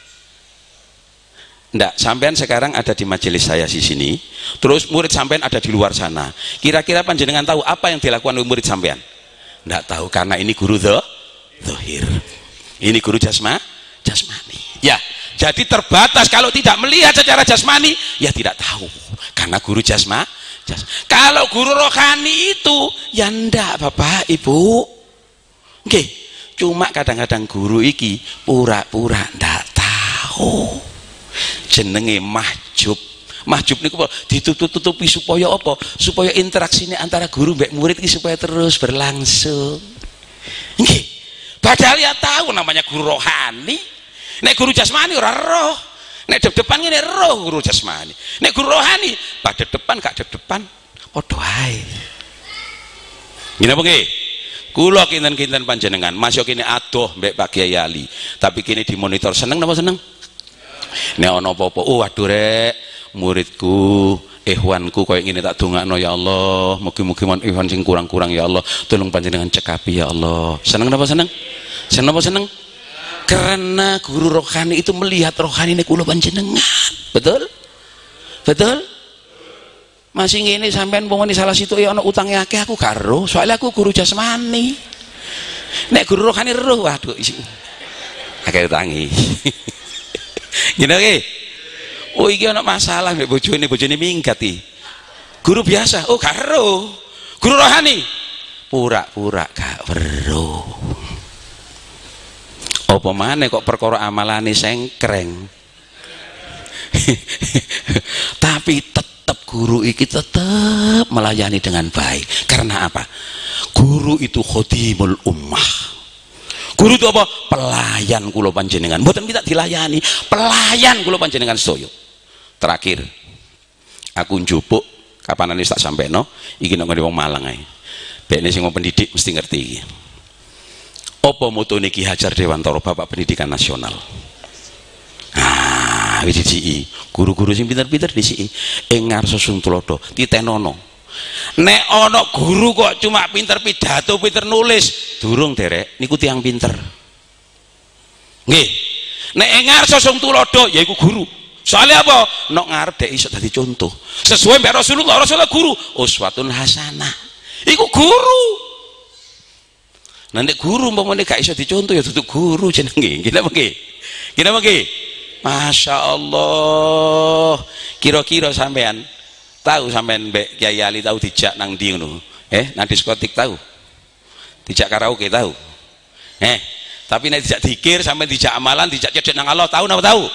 Nggak, sampean sekarang ada di majelis saya di sini, terus murid sampean ada di luar sana. Kira-kira panjenengan tahu apa yang dilakukan oleh murid sampean? Nggak tahu, karena ini guru zahir. Ini guru jasmani. Ya, jadi terbatas. Kalau tidak melihat secara jasmani, ya tidak tahu. Karena guru jasmani. Kalau guru rohani itu, ya ndak Bapak Ibu. Oke, cuma kadang-kadang guru iki pura-pura ndak tahu. Jenenge mahjub niku ditutup-tutupi supaya apa? Supaya interaksinya antara guru mbek murid iki supaya terus berlangsung. Nggih. Padahal ya tahu namanya guru rohani. Nek guru jasmani ora roh. Nek depan ngene roh guru jasmani. Nek guru rohani pada depan gak depan padha ae. Ngene apa nggih? Kula kinten-kinten panjenengan masuk kene adoh mbek Pak Kiai Ali, tapi kene dimonitor seneng napa seneng? Nek ana apa-apa, oh waduh rek, muridku, ikhwanku koyo ngene tak dongakno ya Allah, mugi-mugi mon ikhwan sing kurang-kurang ya Allah, tolong panjenengan cekapi ya Allah. Seneng napa seneng? Seneng apa seneng? Karena guru rohani itu melihat rohani nek kula panjenengan. Betul? Betul? Masih ngene sampean pomone salah situ ya ana utange akeh aku karo, soalnya aku guru jasmani. Nek guru rohani roh, waduh akeh utangi. Gini oke, oh iki ana masalah mbek bojone minggat iki. Guru biasa, oh karo. Guru rohani, pura-pura gak weruh. Apa maneh kok perkara amalane sengkreng. Tapi tetap guru iki tetap melayani dengan baik. Karena apa? Guru itu khadimul ummah. Guru itu apa? Pelayan kula panjenengan. Mboten kita dilayani, pelayan kula panjenengan sedaya. Terakhir aku njupuk kapan tak sampai no iki nang ngene wong Malang ae. Bekne sing pendidik mesti ngerti iki. Apa motone Ki Hajar Dewantara Bapak Pendidikan Nasional? Wis diciki, guru-guru sing pinter-pinter diciki ing ngarsa Suntulodo titenono. Nek ana guru kok cuma pinter pidato, pinter nulis, durung derek niku tiyang pinter. Nggih. Nek ing ngarsa Suntulodo yaiku guru. Soalnya apa? Nok ngarep dek iso dadi contoh. Sesuai mbek Rasulullah guru, uswatun hasanah. Iku guru. Nanti guru umpamane gak iso dicontoh ya dudu guru jenenge. Kinapa nggih? Kinapa nggih? Masya Allah. Kira-kira sampean tahu sampean mbek Kyai Ali tahu dijak nang ndi ngono? Nang diskotik tahu? Dijak karaoke tahu? Tapi nek dijak zikir sampean dijak amalan, dijak cedek nang Allah tahu napa tahu?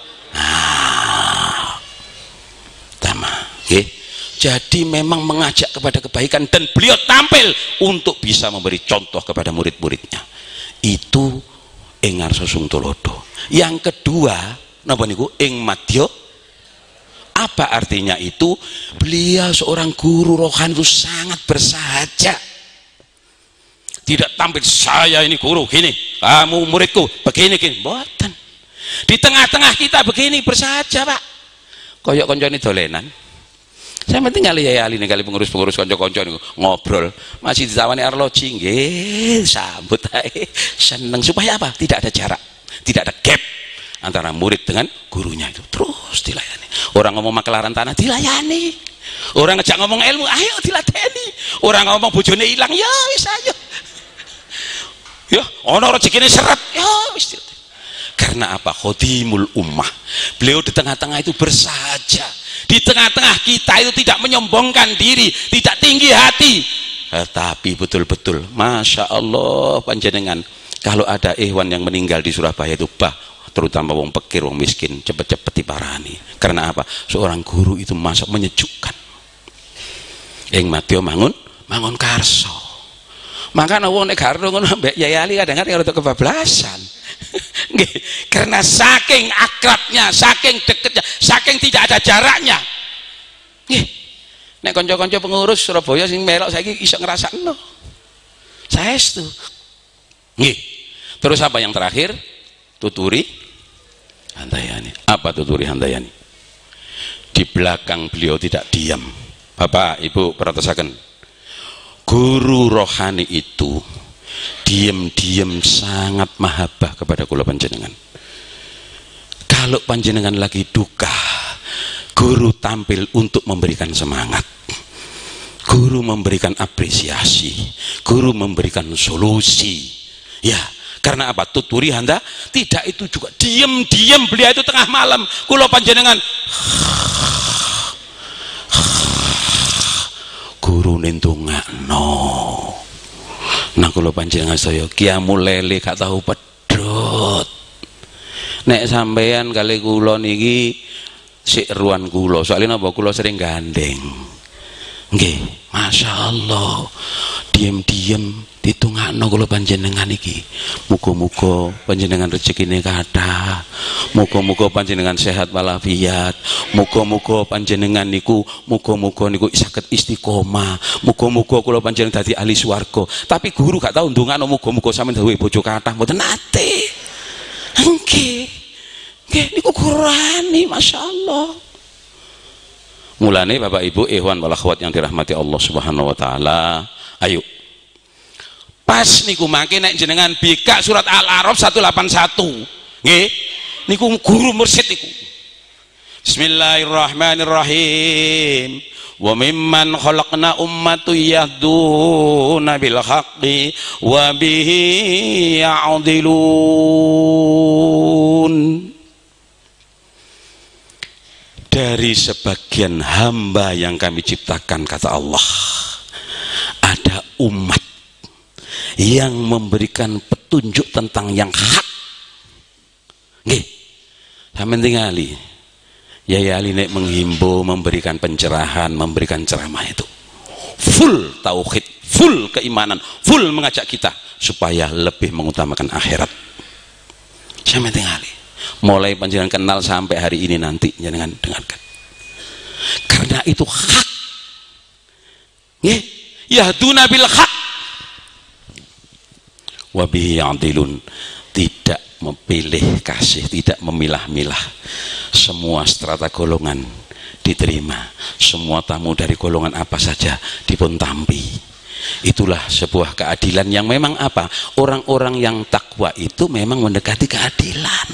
Tama. Jadi memang mengajak kepada kebaikan dan beliau tampil untuk bisa memberi contoh kepada murid-muridnya. Itu ing ngarsa Suntulodo. Yang kedua, napa niku ing madya. Apa artinya itu? Beliau seorang guru rohani itu sangat bersahaja. Tidak tampil saya ini guru gini, kamu muridku begini gini, mboten. Di tengah-tengah kita begini bersahaja, Pak. Koyok koncone dolenan. Saya penting kali ya Ali nih kali pengurus-pengurus konco-konco nih ngobrol masih ditawani arloji nggih sambut ae seneng supaya apa? Tidak ada jarak, tidak ada gap antara murid dengan gurunya itu terus dilayani. Orang ngomong makelaran tanah dilayani, orang ngejak ngomong ilmu ayo dilateni, orang ngomong bojone hilang ya wis ayo ya ono rezekine seret ya wis. Karena apa? Khodimul ummah. Beliau di tengah-tengah itu bersahaja. Di tengah-tengah kita itu tidak menyombongkan diri, tidak tinggi hati, tapi betul-betul Masya Allah panjenengan. Kalau ada ikhwan yang meninggal di Surabaya itu terutama wong pekir, wong miskin, cepet-cepet diparani. Karena apa? Seorang guru itu masuk menyejukkan. Ing madya mangun karso. Makanya wong nek karo ngono mbek Yai Ali kadang-kadang rada kebablasan. Karena saking akrabnya, saking deketnya, saking tidak ada jaraknya. Nek kanca-kanca pengurus Surabaya sing melok saiki iso ngrasakno. Saestu. Nggih. Terus apa yang terakhir? Tuturi Handayani. Apa tuturi Handayani? Di belakang beliau tidak diam. Bapak, Ibu perhatikan. Guru rohani itu diam-diam sangat mahabbah kepada kula panjenengan. Kalau panjenengan lagi duka, guru tampil untuk memberikan semangat, guru memberikan apresiasi, guru memberikan solusi. Ya, karena apa? Tuturi handa tidak itu juga diam-diam beliau itu tengah malam kula panjenengan guru nendongakno. Nah kula panjenengan saya qiyamul lail gak tahu pedhot. Nek sampean kali kula niki sik ruan kula, soalnya napa kula sering gandeng. Nggih, Masya Allah. Diam-diam ditungakno kula panjenengan iki. Muga-muga panjenengan rezekine kathah. Muga-muga panjenengan sehat walafiat. Muga-muga panjenengan niku muga-muga niku saged istiqomah. Muga-muga kula panjenengan dadi ahli swarga. Tapi guru gak tau ndongakno muga-muga sampeyan duwe bojo kathah mboten nate. Nggih. Nggih niku Qur'ani Masya Allah. Mulane Bapak Ibu ikhwan wal akhwat yang dirahmati Allah Subhanahu wa taala, ayo pas niku mangke nek jenengan bika surat Al-A'raf 181 nggih niku guru mursyid niku. Bismillahirrahmanirrahim. Wa mimman khalaqna ummatu yahduna bil haqqi wa bihi ya'dilun. Dari sebagian hamba yang kami ciptakan, kata Allah, ada umat yang memberikan petunjuk tentang yang hak. Nggih, sampeyan tingali. Yai Ali nek menghimbau, memberikan pencerahan, memberikan ceramah itu full tauhid, full keimanan, full mengajak kita supaya lebih mengutamakan akhirat. Sampeyan tingali. mulai panjenengan kenal sampai hari ini nanti jangan dengarkan, karena itu hak. Nggih, yahduna bil haq wa bihi ya'dilun, tidak memilih kasih, tidak memilah-milah, semua strata golongan diterima, semua tamu dari golongan apa saja dipun tampi. Itulah sebuah keadilan yang memang apa, orang-orang yang takwa itu memang mendekati keadilan.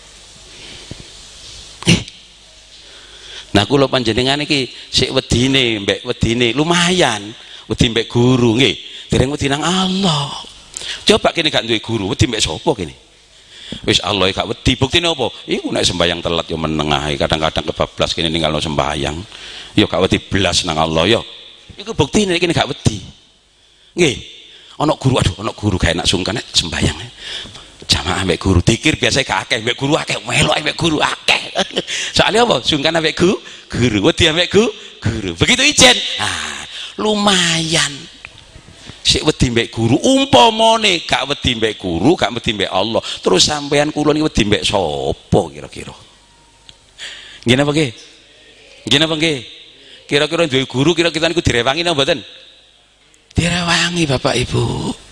Nah kula panjenengan iki sik wedine mbek wedine lumayan, wedi mbek guru nggih, dereng wedi nang Allah. Coba kene gak duwe guru, wedi mbek sapa kene? Wis Allah gak wedi, buktine apa? Iku nek sembayang telat ya meneng ae, kadang-kadang kebablas kene ninggalno sembayang. Ya gak wedi blas nang Allah ya. Iku buktine kene gak wedi. Nggih. Ana guru, aduh ana guru gak enak sungkan nek sembayang. Jamaah mbek guru dikir biasa gak akeh, mbek guru akeh, melok mbek guru akeh. Soalnya apa? Sungkan mbek guru, wedi mbek guru. Begitu ijen. Ah, lumayan. Sik wedi mbek guru, umpamane gak wedi mbek guru, gak wedi mbek Allah, terus sampean kula niki wedi mbek sapa kira-kira? Nggih napa nggih? Nggih napa nggih? Kira-kira duwe guru kira-kira niku direwangi napa mboten? Direwangi Bapak Ibu.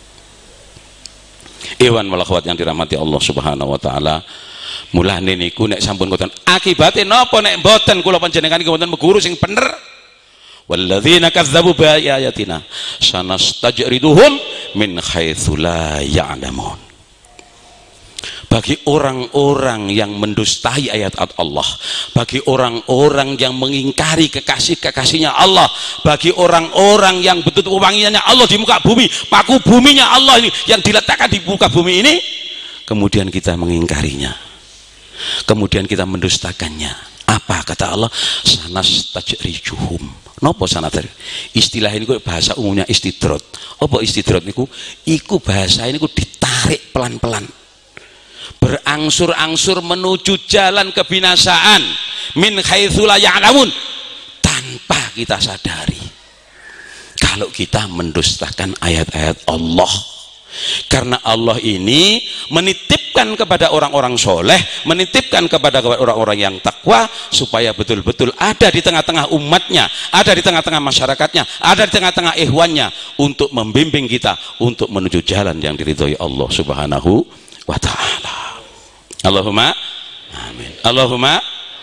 Iwan wal akhwat yang dirahmati Allah Subhanahu wa taala. Mulane niku nek sampun ngoten, akibate napa nek mboten kula panjenengan iki mboten guru sing bener? Walladzina kadzdzabu bi ayatina sanastajriduhum min haitsu la ya'lamun. Bagi orang-orang yang mendustai ayat Allah, bagi orang-orang yang mengingkari kekasih-kekasihnya Allah, bagi orang-orang yang betul wanginya Allah di muka bumi, paku buminya Allah ini yang diletakkan di muka bumi ini, kemudian kita mengingkarinya, kemudian kita mendustakannya. Apa kata Allah? Sanastajriduhum. Napa sanadar? Istilah ini bahasa umumnya istidrot. Apa istidrot niku? Iku bahasa ini ditarik pelan-pelan, berangsur-angsur menuju jalan kebinasaan, min haitsu la ya'lamun, tanpa kita sadari. Kalau kita mendustakan ayat-ayat Allah, karena Allah ini menitipkan kepada orang-orang soleh, menitipkan kepada orang-orang yang takwa, supaya betul-betul ada di tengah-tengah umatnya, ada di tengah-tengah masyarakatnya, ada di tengah-tengah ikhwannya, untuk membimbing kita untuk menuju jalan yang diridhoi Allah Subhanahu wa ta'ala. Allahumma amin. Allahumma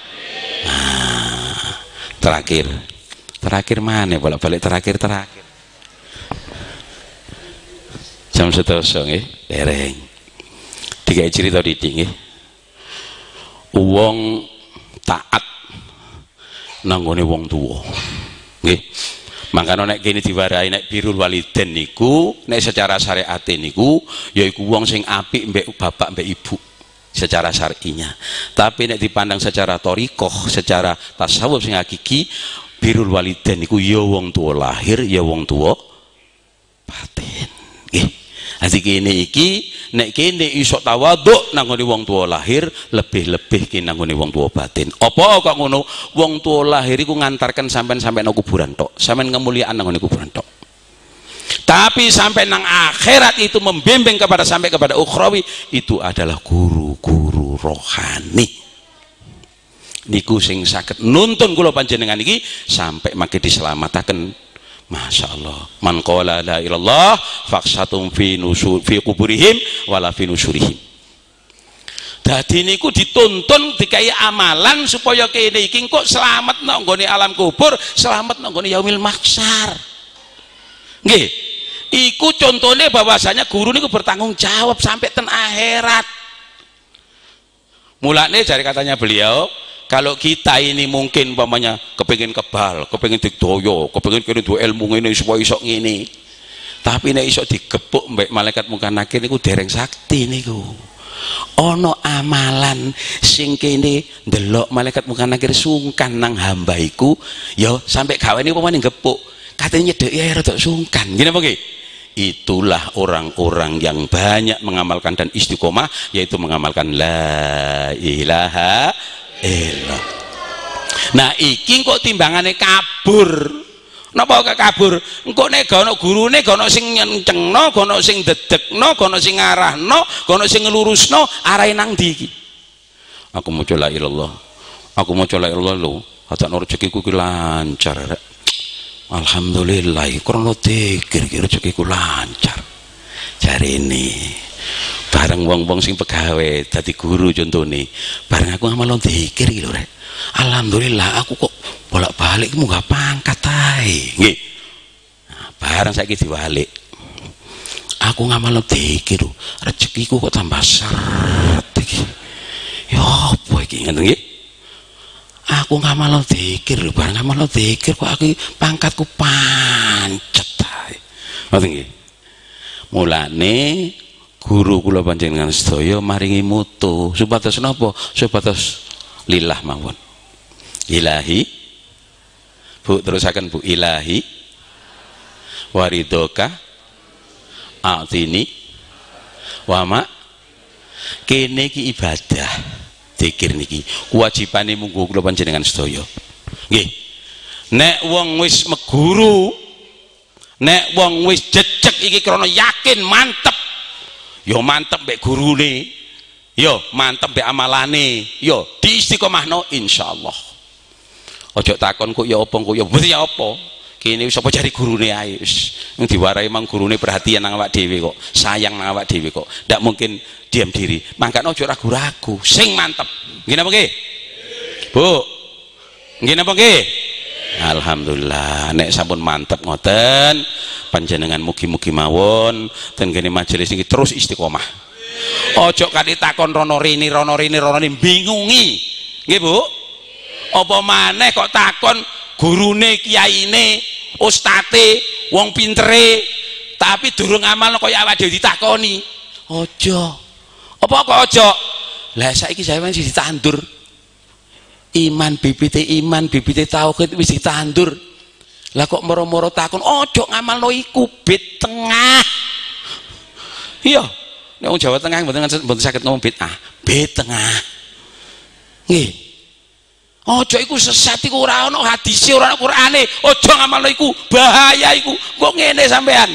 nah, terakhir mana bolak-balik terakhir jam 11 nggih dereng digawe cerita didik nggih. Wong taat nanggone wong tuwa nggih. Makanya nek kene diwarai nek birrul walidain niku nek secara syariat niku yaiku wong sing apik mbek bapak mbek ibu secara syar'inya. Tapi nek dipandang secara thariqah, secara tasawuf sing hakiki, birrul walidain niku ya wong tuwa lahir ya wong tuwa batin nggih. Hati kene iki nek kene iso tawaduk nanggone wong tua lahir, lebih-lebih ki nanggone wong tua batin. Apa kok ngono? Wong tua lahir iku ngantarkan sampean nang kuburan tok, sampean kemuliaan nanggone kuburan tok. Tapi sampai nang akhirat itu membimbing kepada sampai kepada ukhrawi, itu adalah guru-guru rohani. Niku sing saged nuntun kula panjenengan iki sampai mangke diselamatkan. Masya Allah, man qala la ilallah faqsatum fi kuburihim wala fi nusurihim. Dadi niku dituntun dikai amalan supaya kene iki kok selamat nang nggone alam kubur, selamat nang nggone yaumil mahsyar. Nggih. Iku contohnya bahwasanya guru niku bertanggung jawab sampai ten akhirat. Mulane dari katanya beliau, kalau kita ini mungkin umpamanya kepengin kebal, kepengin digdoyo, kepengin kene duwe ilmu ngene supaya iso ngene. Tapi nek iso digepuk mbek malaikat mungkar nakir niku dereng sakti niku. Ana amalan sing kene ndelok malaikat mungkar nakir sungkan nang hamba iku, ya sampai gawane umpamane gepuk, katanya nyedeki ae rada sungkan. Ngene apa nggih? Itulah orang-orang yang banyak mengamalkan dan istiqomah, yaitu mengamalkan la ilaha illallah. Nah iki kok timbangane kabur. Napa kok kabur? Engko nek ga ana gurune, ga ana sing nyencengno, ga ana sing dedekno, ga ana sing ngarahno, ga ana sing nglurusno, arahe nang ndi iki? Aku mau la ilallah. Aku mau la ilallah lho. Hatak rezekiku ki lancar. Alhamdulillah, krono dikir ki rezekiku lancar. Jarine bareng wong-wong sing pegawe dadi guru contone, bareng aku ngamal dikir ki lho rek. Alhamdulillah aku kok bolak-balik munggah pangkat ae. Nggih. Nah, bareng saiki diwalik. Aku ngamal dikir lho, rezekiku kok tambah seret iki. Ya apa iki ngoten nggih? Aku ngamal dzikir lho, bareng ngamal dzikir kok aku pangkatku pancet ae. Ngoten nggih. Mulane guru kula panjenengan sedaya maringi mutu supados napa? Supados lillah mawon. Ilahi Bu terusaken Bu, ilahi waridoka atini wama kene iki ibadah dzikir niki kewajibane munggo kula panjenengan sedaya nggih. Nek wong wis meguru, nek wong wis jejeg iki krana yakin mantep, ya mantep mbek gurune, ya mantep mbek amalane, ya diistiqomahno insyaallah. Ojo takon kok ya apa, kok ya mesti apa. Kene wis apa jari gurune ae wis diwarai mang gurune perhatian nang awak dhewe kok, sayang nang awak dhewe kok. Ndak mungkin diam diri. Mangkane ojo ragu-ragu, sing mantep. Nggih napa nggih? Bu. Nggih napa nggih? Alhamdulillah nek sampun mantep ngoten panjenengan mugi-mugi mawon ten kene majelis iki terus istiqomah. Ojo kate takon rono rene bingungi. Nggih Bu? Apa maneh kok takon gurune, kiyaine, ustate, wong pintere, tapi durung amal kaya awake dhewe ditakoni. Aja. Apa kok aja? Lah saiki sampeyan sing ditandur. Iman bibite tauhid wis ditandur. Lah kok moro-moro takon, aja ngamalno iku bid tengah. Iya. Nek wong Jawa Tengah mboten saged ngomong bid'ah. Bid tengah. Nggih. Ojo iku sesat iku ora ana hadise, ora ana Qur'ane. Ojo ngamalno iku, bahaya iku. Kok ngene sampean?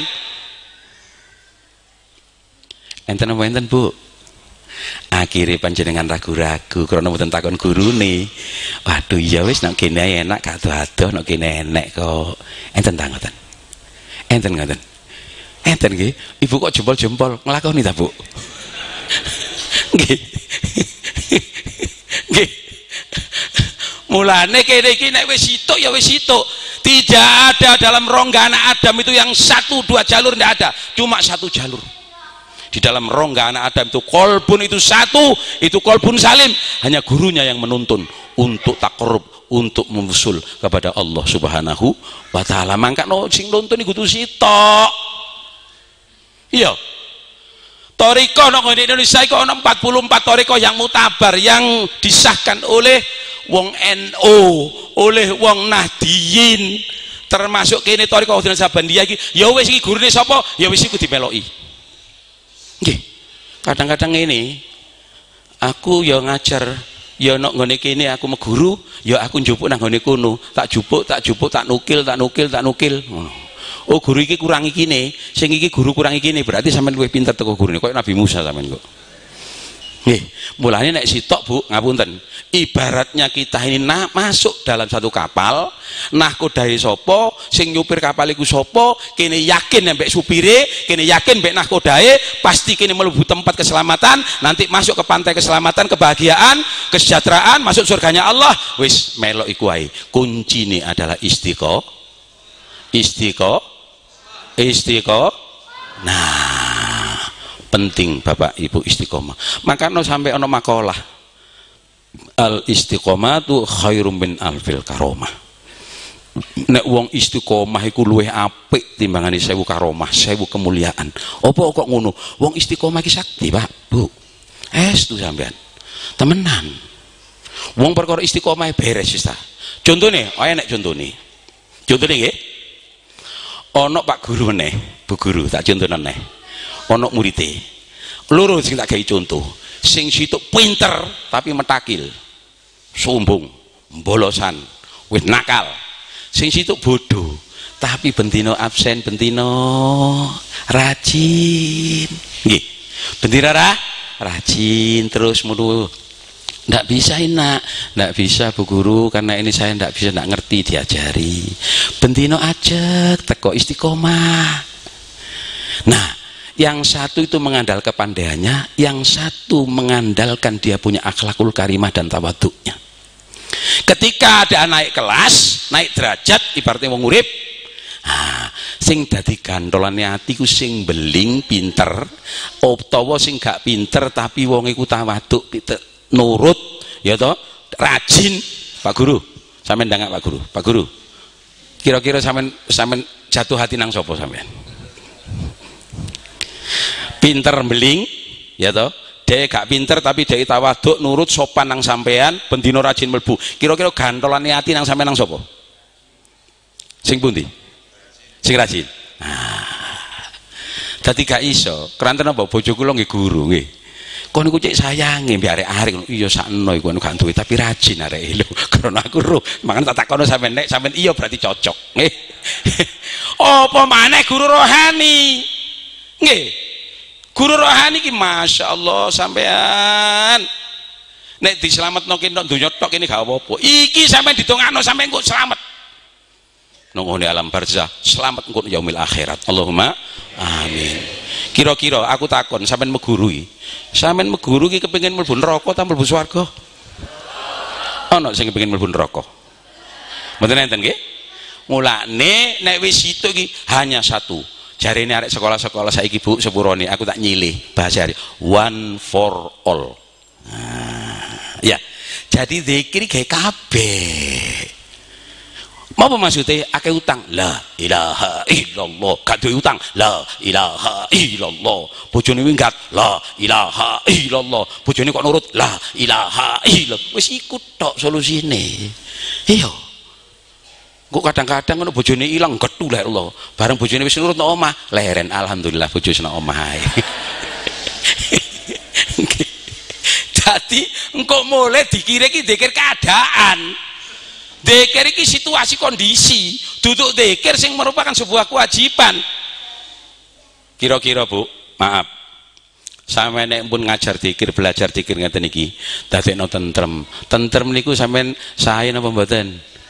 Enten apa enten, Bu? Akhire panjenengan ragu-ragu karena mboten takon gurune. Waduh ya wis nek kene enak gak adoh nek kene enek kok. Enten ta ngoten? Enten ngoten. Enten nggih. Ibu kok jempol-jempol nglakoni ta, Bu? Nggih. Nggih. Mulane kene iki nek wis situk ya wis situk. Tidak ada dalam rongga anak Adam itu yang 1-2 jalur, tidak ada, cuma 1 jalur. Di dalam rongga anak Adam itu kolbun itu 1, itu kolbun salim, hanya gurunya yang menuntun untuk takarrub, untuk memusul kepada Allah Subhanahu wa taala. Mangkane sing nuntun iku kudu sitok. Iya. Thariqah nang Indonesia iku ana 44 thariqah yang mutabar, yang disahkan oleh wong NU, oleh wong Nahdiyin, termasuk kene thariqah Udan Sabandia iki. Ya wis iki gurune sapa? Ya wis iku dimeloki. Nggih. Kadang-kadang ini aku ya ngajar, ya nek ngene kene aku meguru, ya aku njupuk nang ngene kono, tak jupuk, tak nukil. Oh guru iki kurang iki ne, sing iki guru kurang iki ne, berarti sampean luwih pinter teko gurune, koyo Nabi Musa sampean kok. Nggih, mulane nek sitok Bu, ngapunten. Ibaratnya kita ini masuk dalam satu kapal, nahkodahe sapa, sing nyupir kapal iku sapa, kene yakin mbek supire, kene yakin mbek nahkodahe, pasti kene mlebu tempat keselamatan, nanti masuk ke pantai keselamatan, kebahagiaan, kesejahteraan, masuk surganya Allah. Wis melok iku ae. Kuncine adalah Nah, penting Bapak Ibu istiqomah. Makanya sampai ono makalah al istiqomatu khairum min alfil karomah. Nek wong istiqomah iku luwih apik timbangane 1000 karomah, 1000 kemuliaan. Apa kok ngono? Wong istiqomah iki sakti, Pak, Bu. Estu sampean. Temenan. Wong perkara istiqomah beres wis ta. Contone, ayo nek contone. Contone nggih. Ono Pak guru meneh, Bu guru, tak contohna neh. Ono murite. Loro sing tak gawe contoh. Sing situk pinter tapi metakil. Sombong, mbolosan, wis nakal. Sing situk bodoh tapi bentino absen, bentino rajin. Nggih. Bentino rajin terus mulu Ndak bisa nak, ndak bisa Bu Guru, karena ini saya ndak bisa, ndak ngerti diajari. Bendino aja teko istiqomah. Nah, yang satu itu mengandalkan kepandaiannya, yang satu mengandalkan dia punya akhlakul karimah dan tawaduknya. Ketika ada naik kelas, naik derajat, ibaratnya wong urip, sing dadi gantolane atiku sing beling pinter, utawa sing gak pinter tapi wong iku tawaduk, nurut, ya toh, rajin. Pak Guru, sampean ndangak Pak Guru. Pak Guru, kira-kira sampean jatuh hati nang sapa sampean? Pinter beling, ya toh, dia gak pinter tapi dia tawaduk, nurut, sopan nang sampean, bendino rajin melbu. Kira-kira gantolane ati nang sampean nang sapa? Sing pundi? Sing rajin. Dadi gak iso, keranten apa bojo kula nggih guru nggih. Kon niku cek sayange mbek arek-arek. Iya sakno iku gak duwe tapi rajin arek lho. Karena aku ro, mangan tak takono sampean nek sampean iya berarti cocok. Nggih. Apa maneh guru rohani? Nggih. Guru rohani ki Masya Allah sampean. Nek diselametno ki tok donya tok ini gak apa-apa. Iki sampean didongakno sampean kok selamat. Nunggu alam barzah, selamat engko yaumil akhirat. Allahumma amin. Kira-kira aku takon sampean meguru iki. Sampean meguru iki kepengin mlebu neraka ta mlebu swarga? Ana sing kepengin mlebu neraka. Mboten enten nggih? Mulane nek wis itu iki hanya satu. Jarene arek sekolah-sekolah saiki Bu sepurone aku tak nyilih bahasa hari one for all. Ya. Jadi zikir gawe kabeh. Apa maksudnya? Akeh utang, la ilaha illallah. Gak duwe utang, la ilaha illallah. Bojone minggat, la ilaha illallah. Bojone kok nurut, la ilaha illallah. Wis iku tok solusine. Iya. Kok kadang-kadang ngono bojone ilang gethu la Allah. Bareng bojone wis nurut nang omah, leren alhamdulillah bojo nang omah ae. Dadi engko mulai dikira iki dzikir keadaan. Dzikir iki situasi kondisi, duduk dzikir sing merupakan sebuah kewajiban. Kira-kira Bu, maaf. Sampeyan nek pun ngajar dzikir, belajar dzikir ngeten iki, dadekno tentrem. Tentrem niku sampeyan sae napa mboten?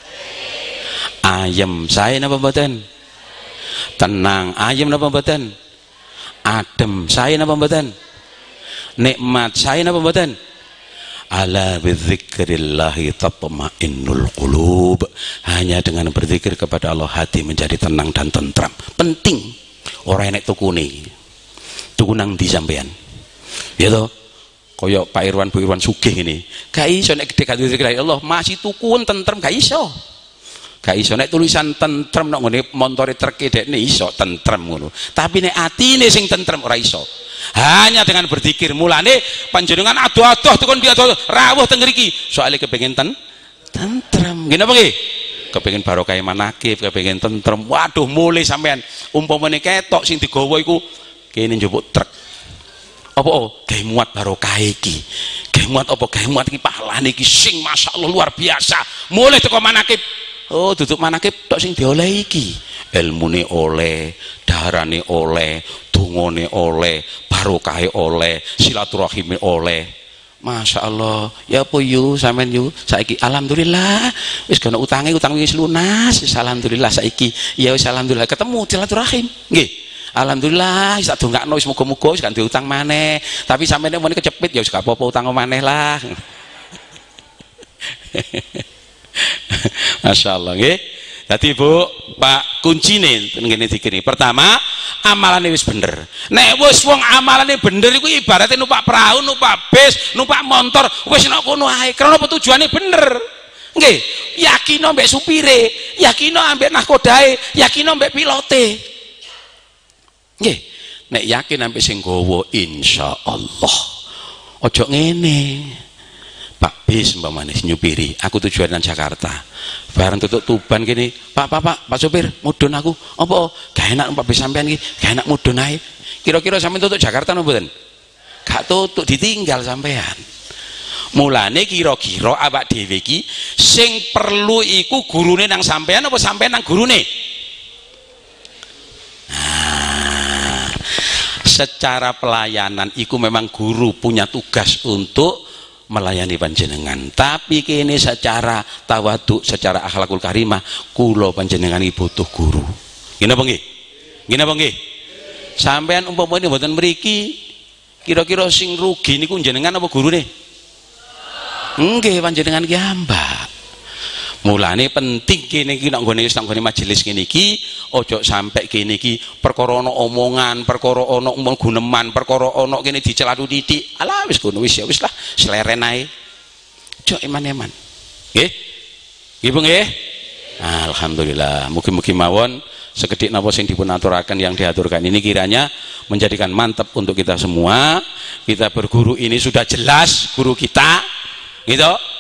Ayem, sae napa mboten? Tenang, ayem napa mboten? Adem, sae napa mboten? Nikmat, sae napa mboten? Ala bidzikrillahi tatma'innul qulub. Hanya dengan berzikir kepada Allah hati menjadi tenang dan tentram. Penting. Ora enek tukune. Tuku nang ndi sampean? Ya toh? Kaya Pak Irwan Bu Irwan sugih ngene. Gak iso nek gedhe karo zikir Allah, masih tukuun tentrem gak iso. Gak iso nek tulisan tentrem nek ngene montore treke dekne iso tentrem ngono. Tapi nek atine sing tentrem ora iso. Hanya dengan berzikir. Mulane panjenengan adoh-adoh tekon dia adoh rawuh teng mriki soalnya kepengin tentrem. Ngene apa nggih? Kepengin barokah manakib, kepengin tentrem. Waduh mulai sampean umpamane ketok sing digawa iku kene njupuk truk. Apa gawe muat barokah iki. Gawe muat apa? Gawe muat iki pahalane iki sing masyaallah luar biasa. Mulai teko manakib. Oh, duduk manakib tok sing diolehi iki. Ilmune oleh, darane oleh, dungane oleh, barokahe oleh, silaturahime oleh. Masya Allah. Ya apa yu sampean yu saiki alhamdulillah wis gak ono utange, utang wis lunas. Alhamdulillah saiki ya wis alhamdulillah ketemu silaturahim. Nggih. Alhamdulillah wis tak dongakno wis muga-muga wis gak duwe utang maneh. Tapi sampeyan muni kecepit ya wis gak apa-apa utang maneh lah. Masya Allah nggih. Jadi Bu, Pak kuncine ngene dikene. Pertama, amalane wis bener. Nek wis wong amalane bener iku ibaratnya numpak perahu, numpak bis, numpak motor, wis nek kono ae. Karena tujuane bener. Nggih, yakino mbek supire, yakino ambek nahkodae, yakino mbek pilote. Nggih. Nek yakin ambek sing gawa insyaallah. Ojo ngene. Pak bis umpamane nyupiri, aku tujuan nang Jakarta. Bareng tutuk Tuban gini, Pak sopir, mudun aku. Apa? Gak enak numpak bis sampean iki, gak enak mudun ae. Kira-kira sampean tutuk Jakarta napa mboten? Gak tutuk, ditinggal sampean. Mulane kira-kira awak dhewe iki sing perlu iku gurune nang sampean apa sampean nang gurune? Secara pelayanan iku memang guru punya tugas untuk melayani panjenengan, tapi kene secara tawaduk, secara akhlakul karimah kula panjenengan butuh guru. Ngene apa nggih? Ngene apa nggih? Sampean umpamane mboten mriki, kira-kira sing rugi niku jenengan apa gurune? Nggih, panjenengan ki hamba. Mulane penting kene iki nek nggone majelis kene iki aja sampai kene iki perkara ana omongan, perkara ana guneman, perkara ana kene dicelatu titik. Alah wis ngono wis ya wis lah, sleren ae. Aja eman-eman. Nggih? Nggih Bu nggih? Alhamdulillah. Mugi-mugi mawon sekedhik napa sing dipun aturaken yang diaturkan ini kiranya menjadikan mantap untuk kita semua. Kita berguru ini sudah jelas guru kita, gitu.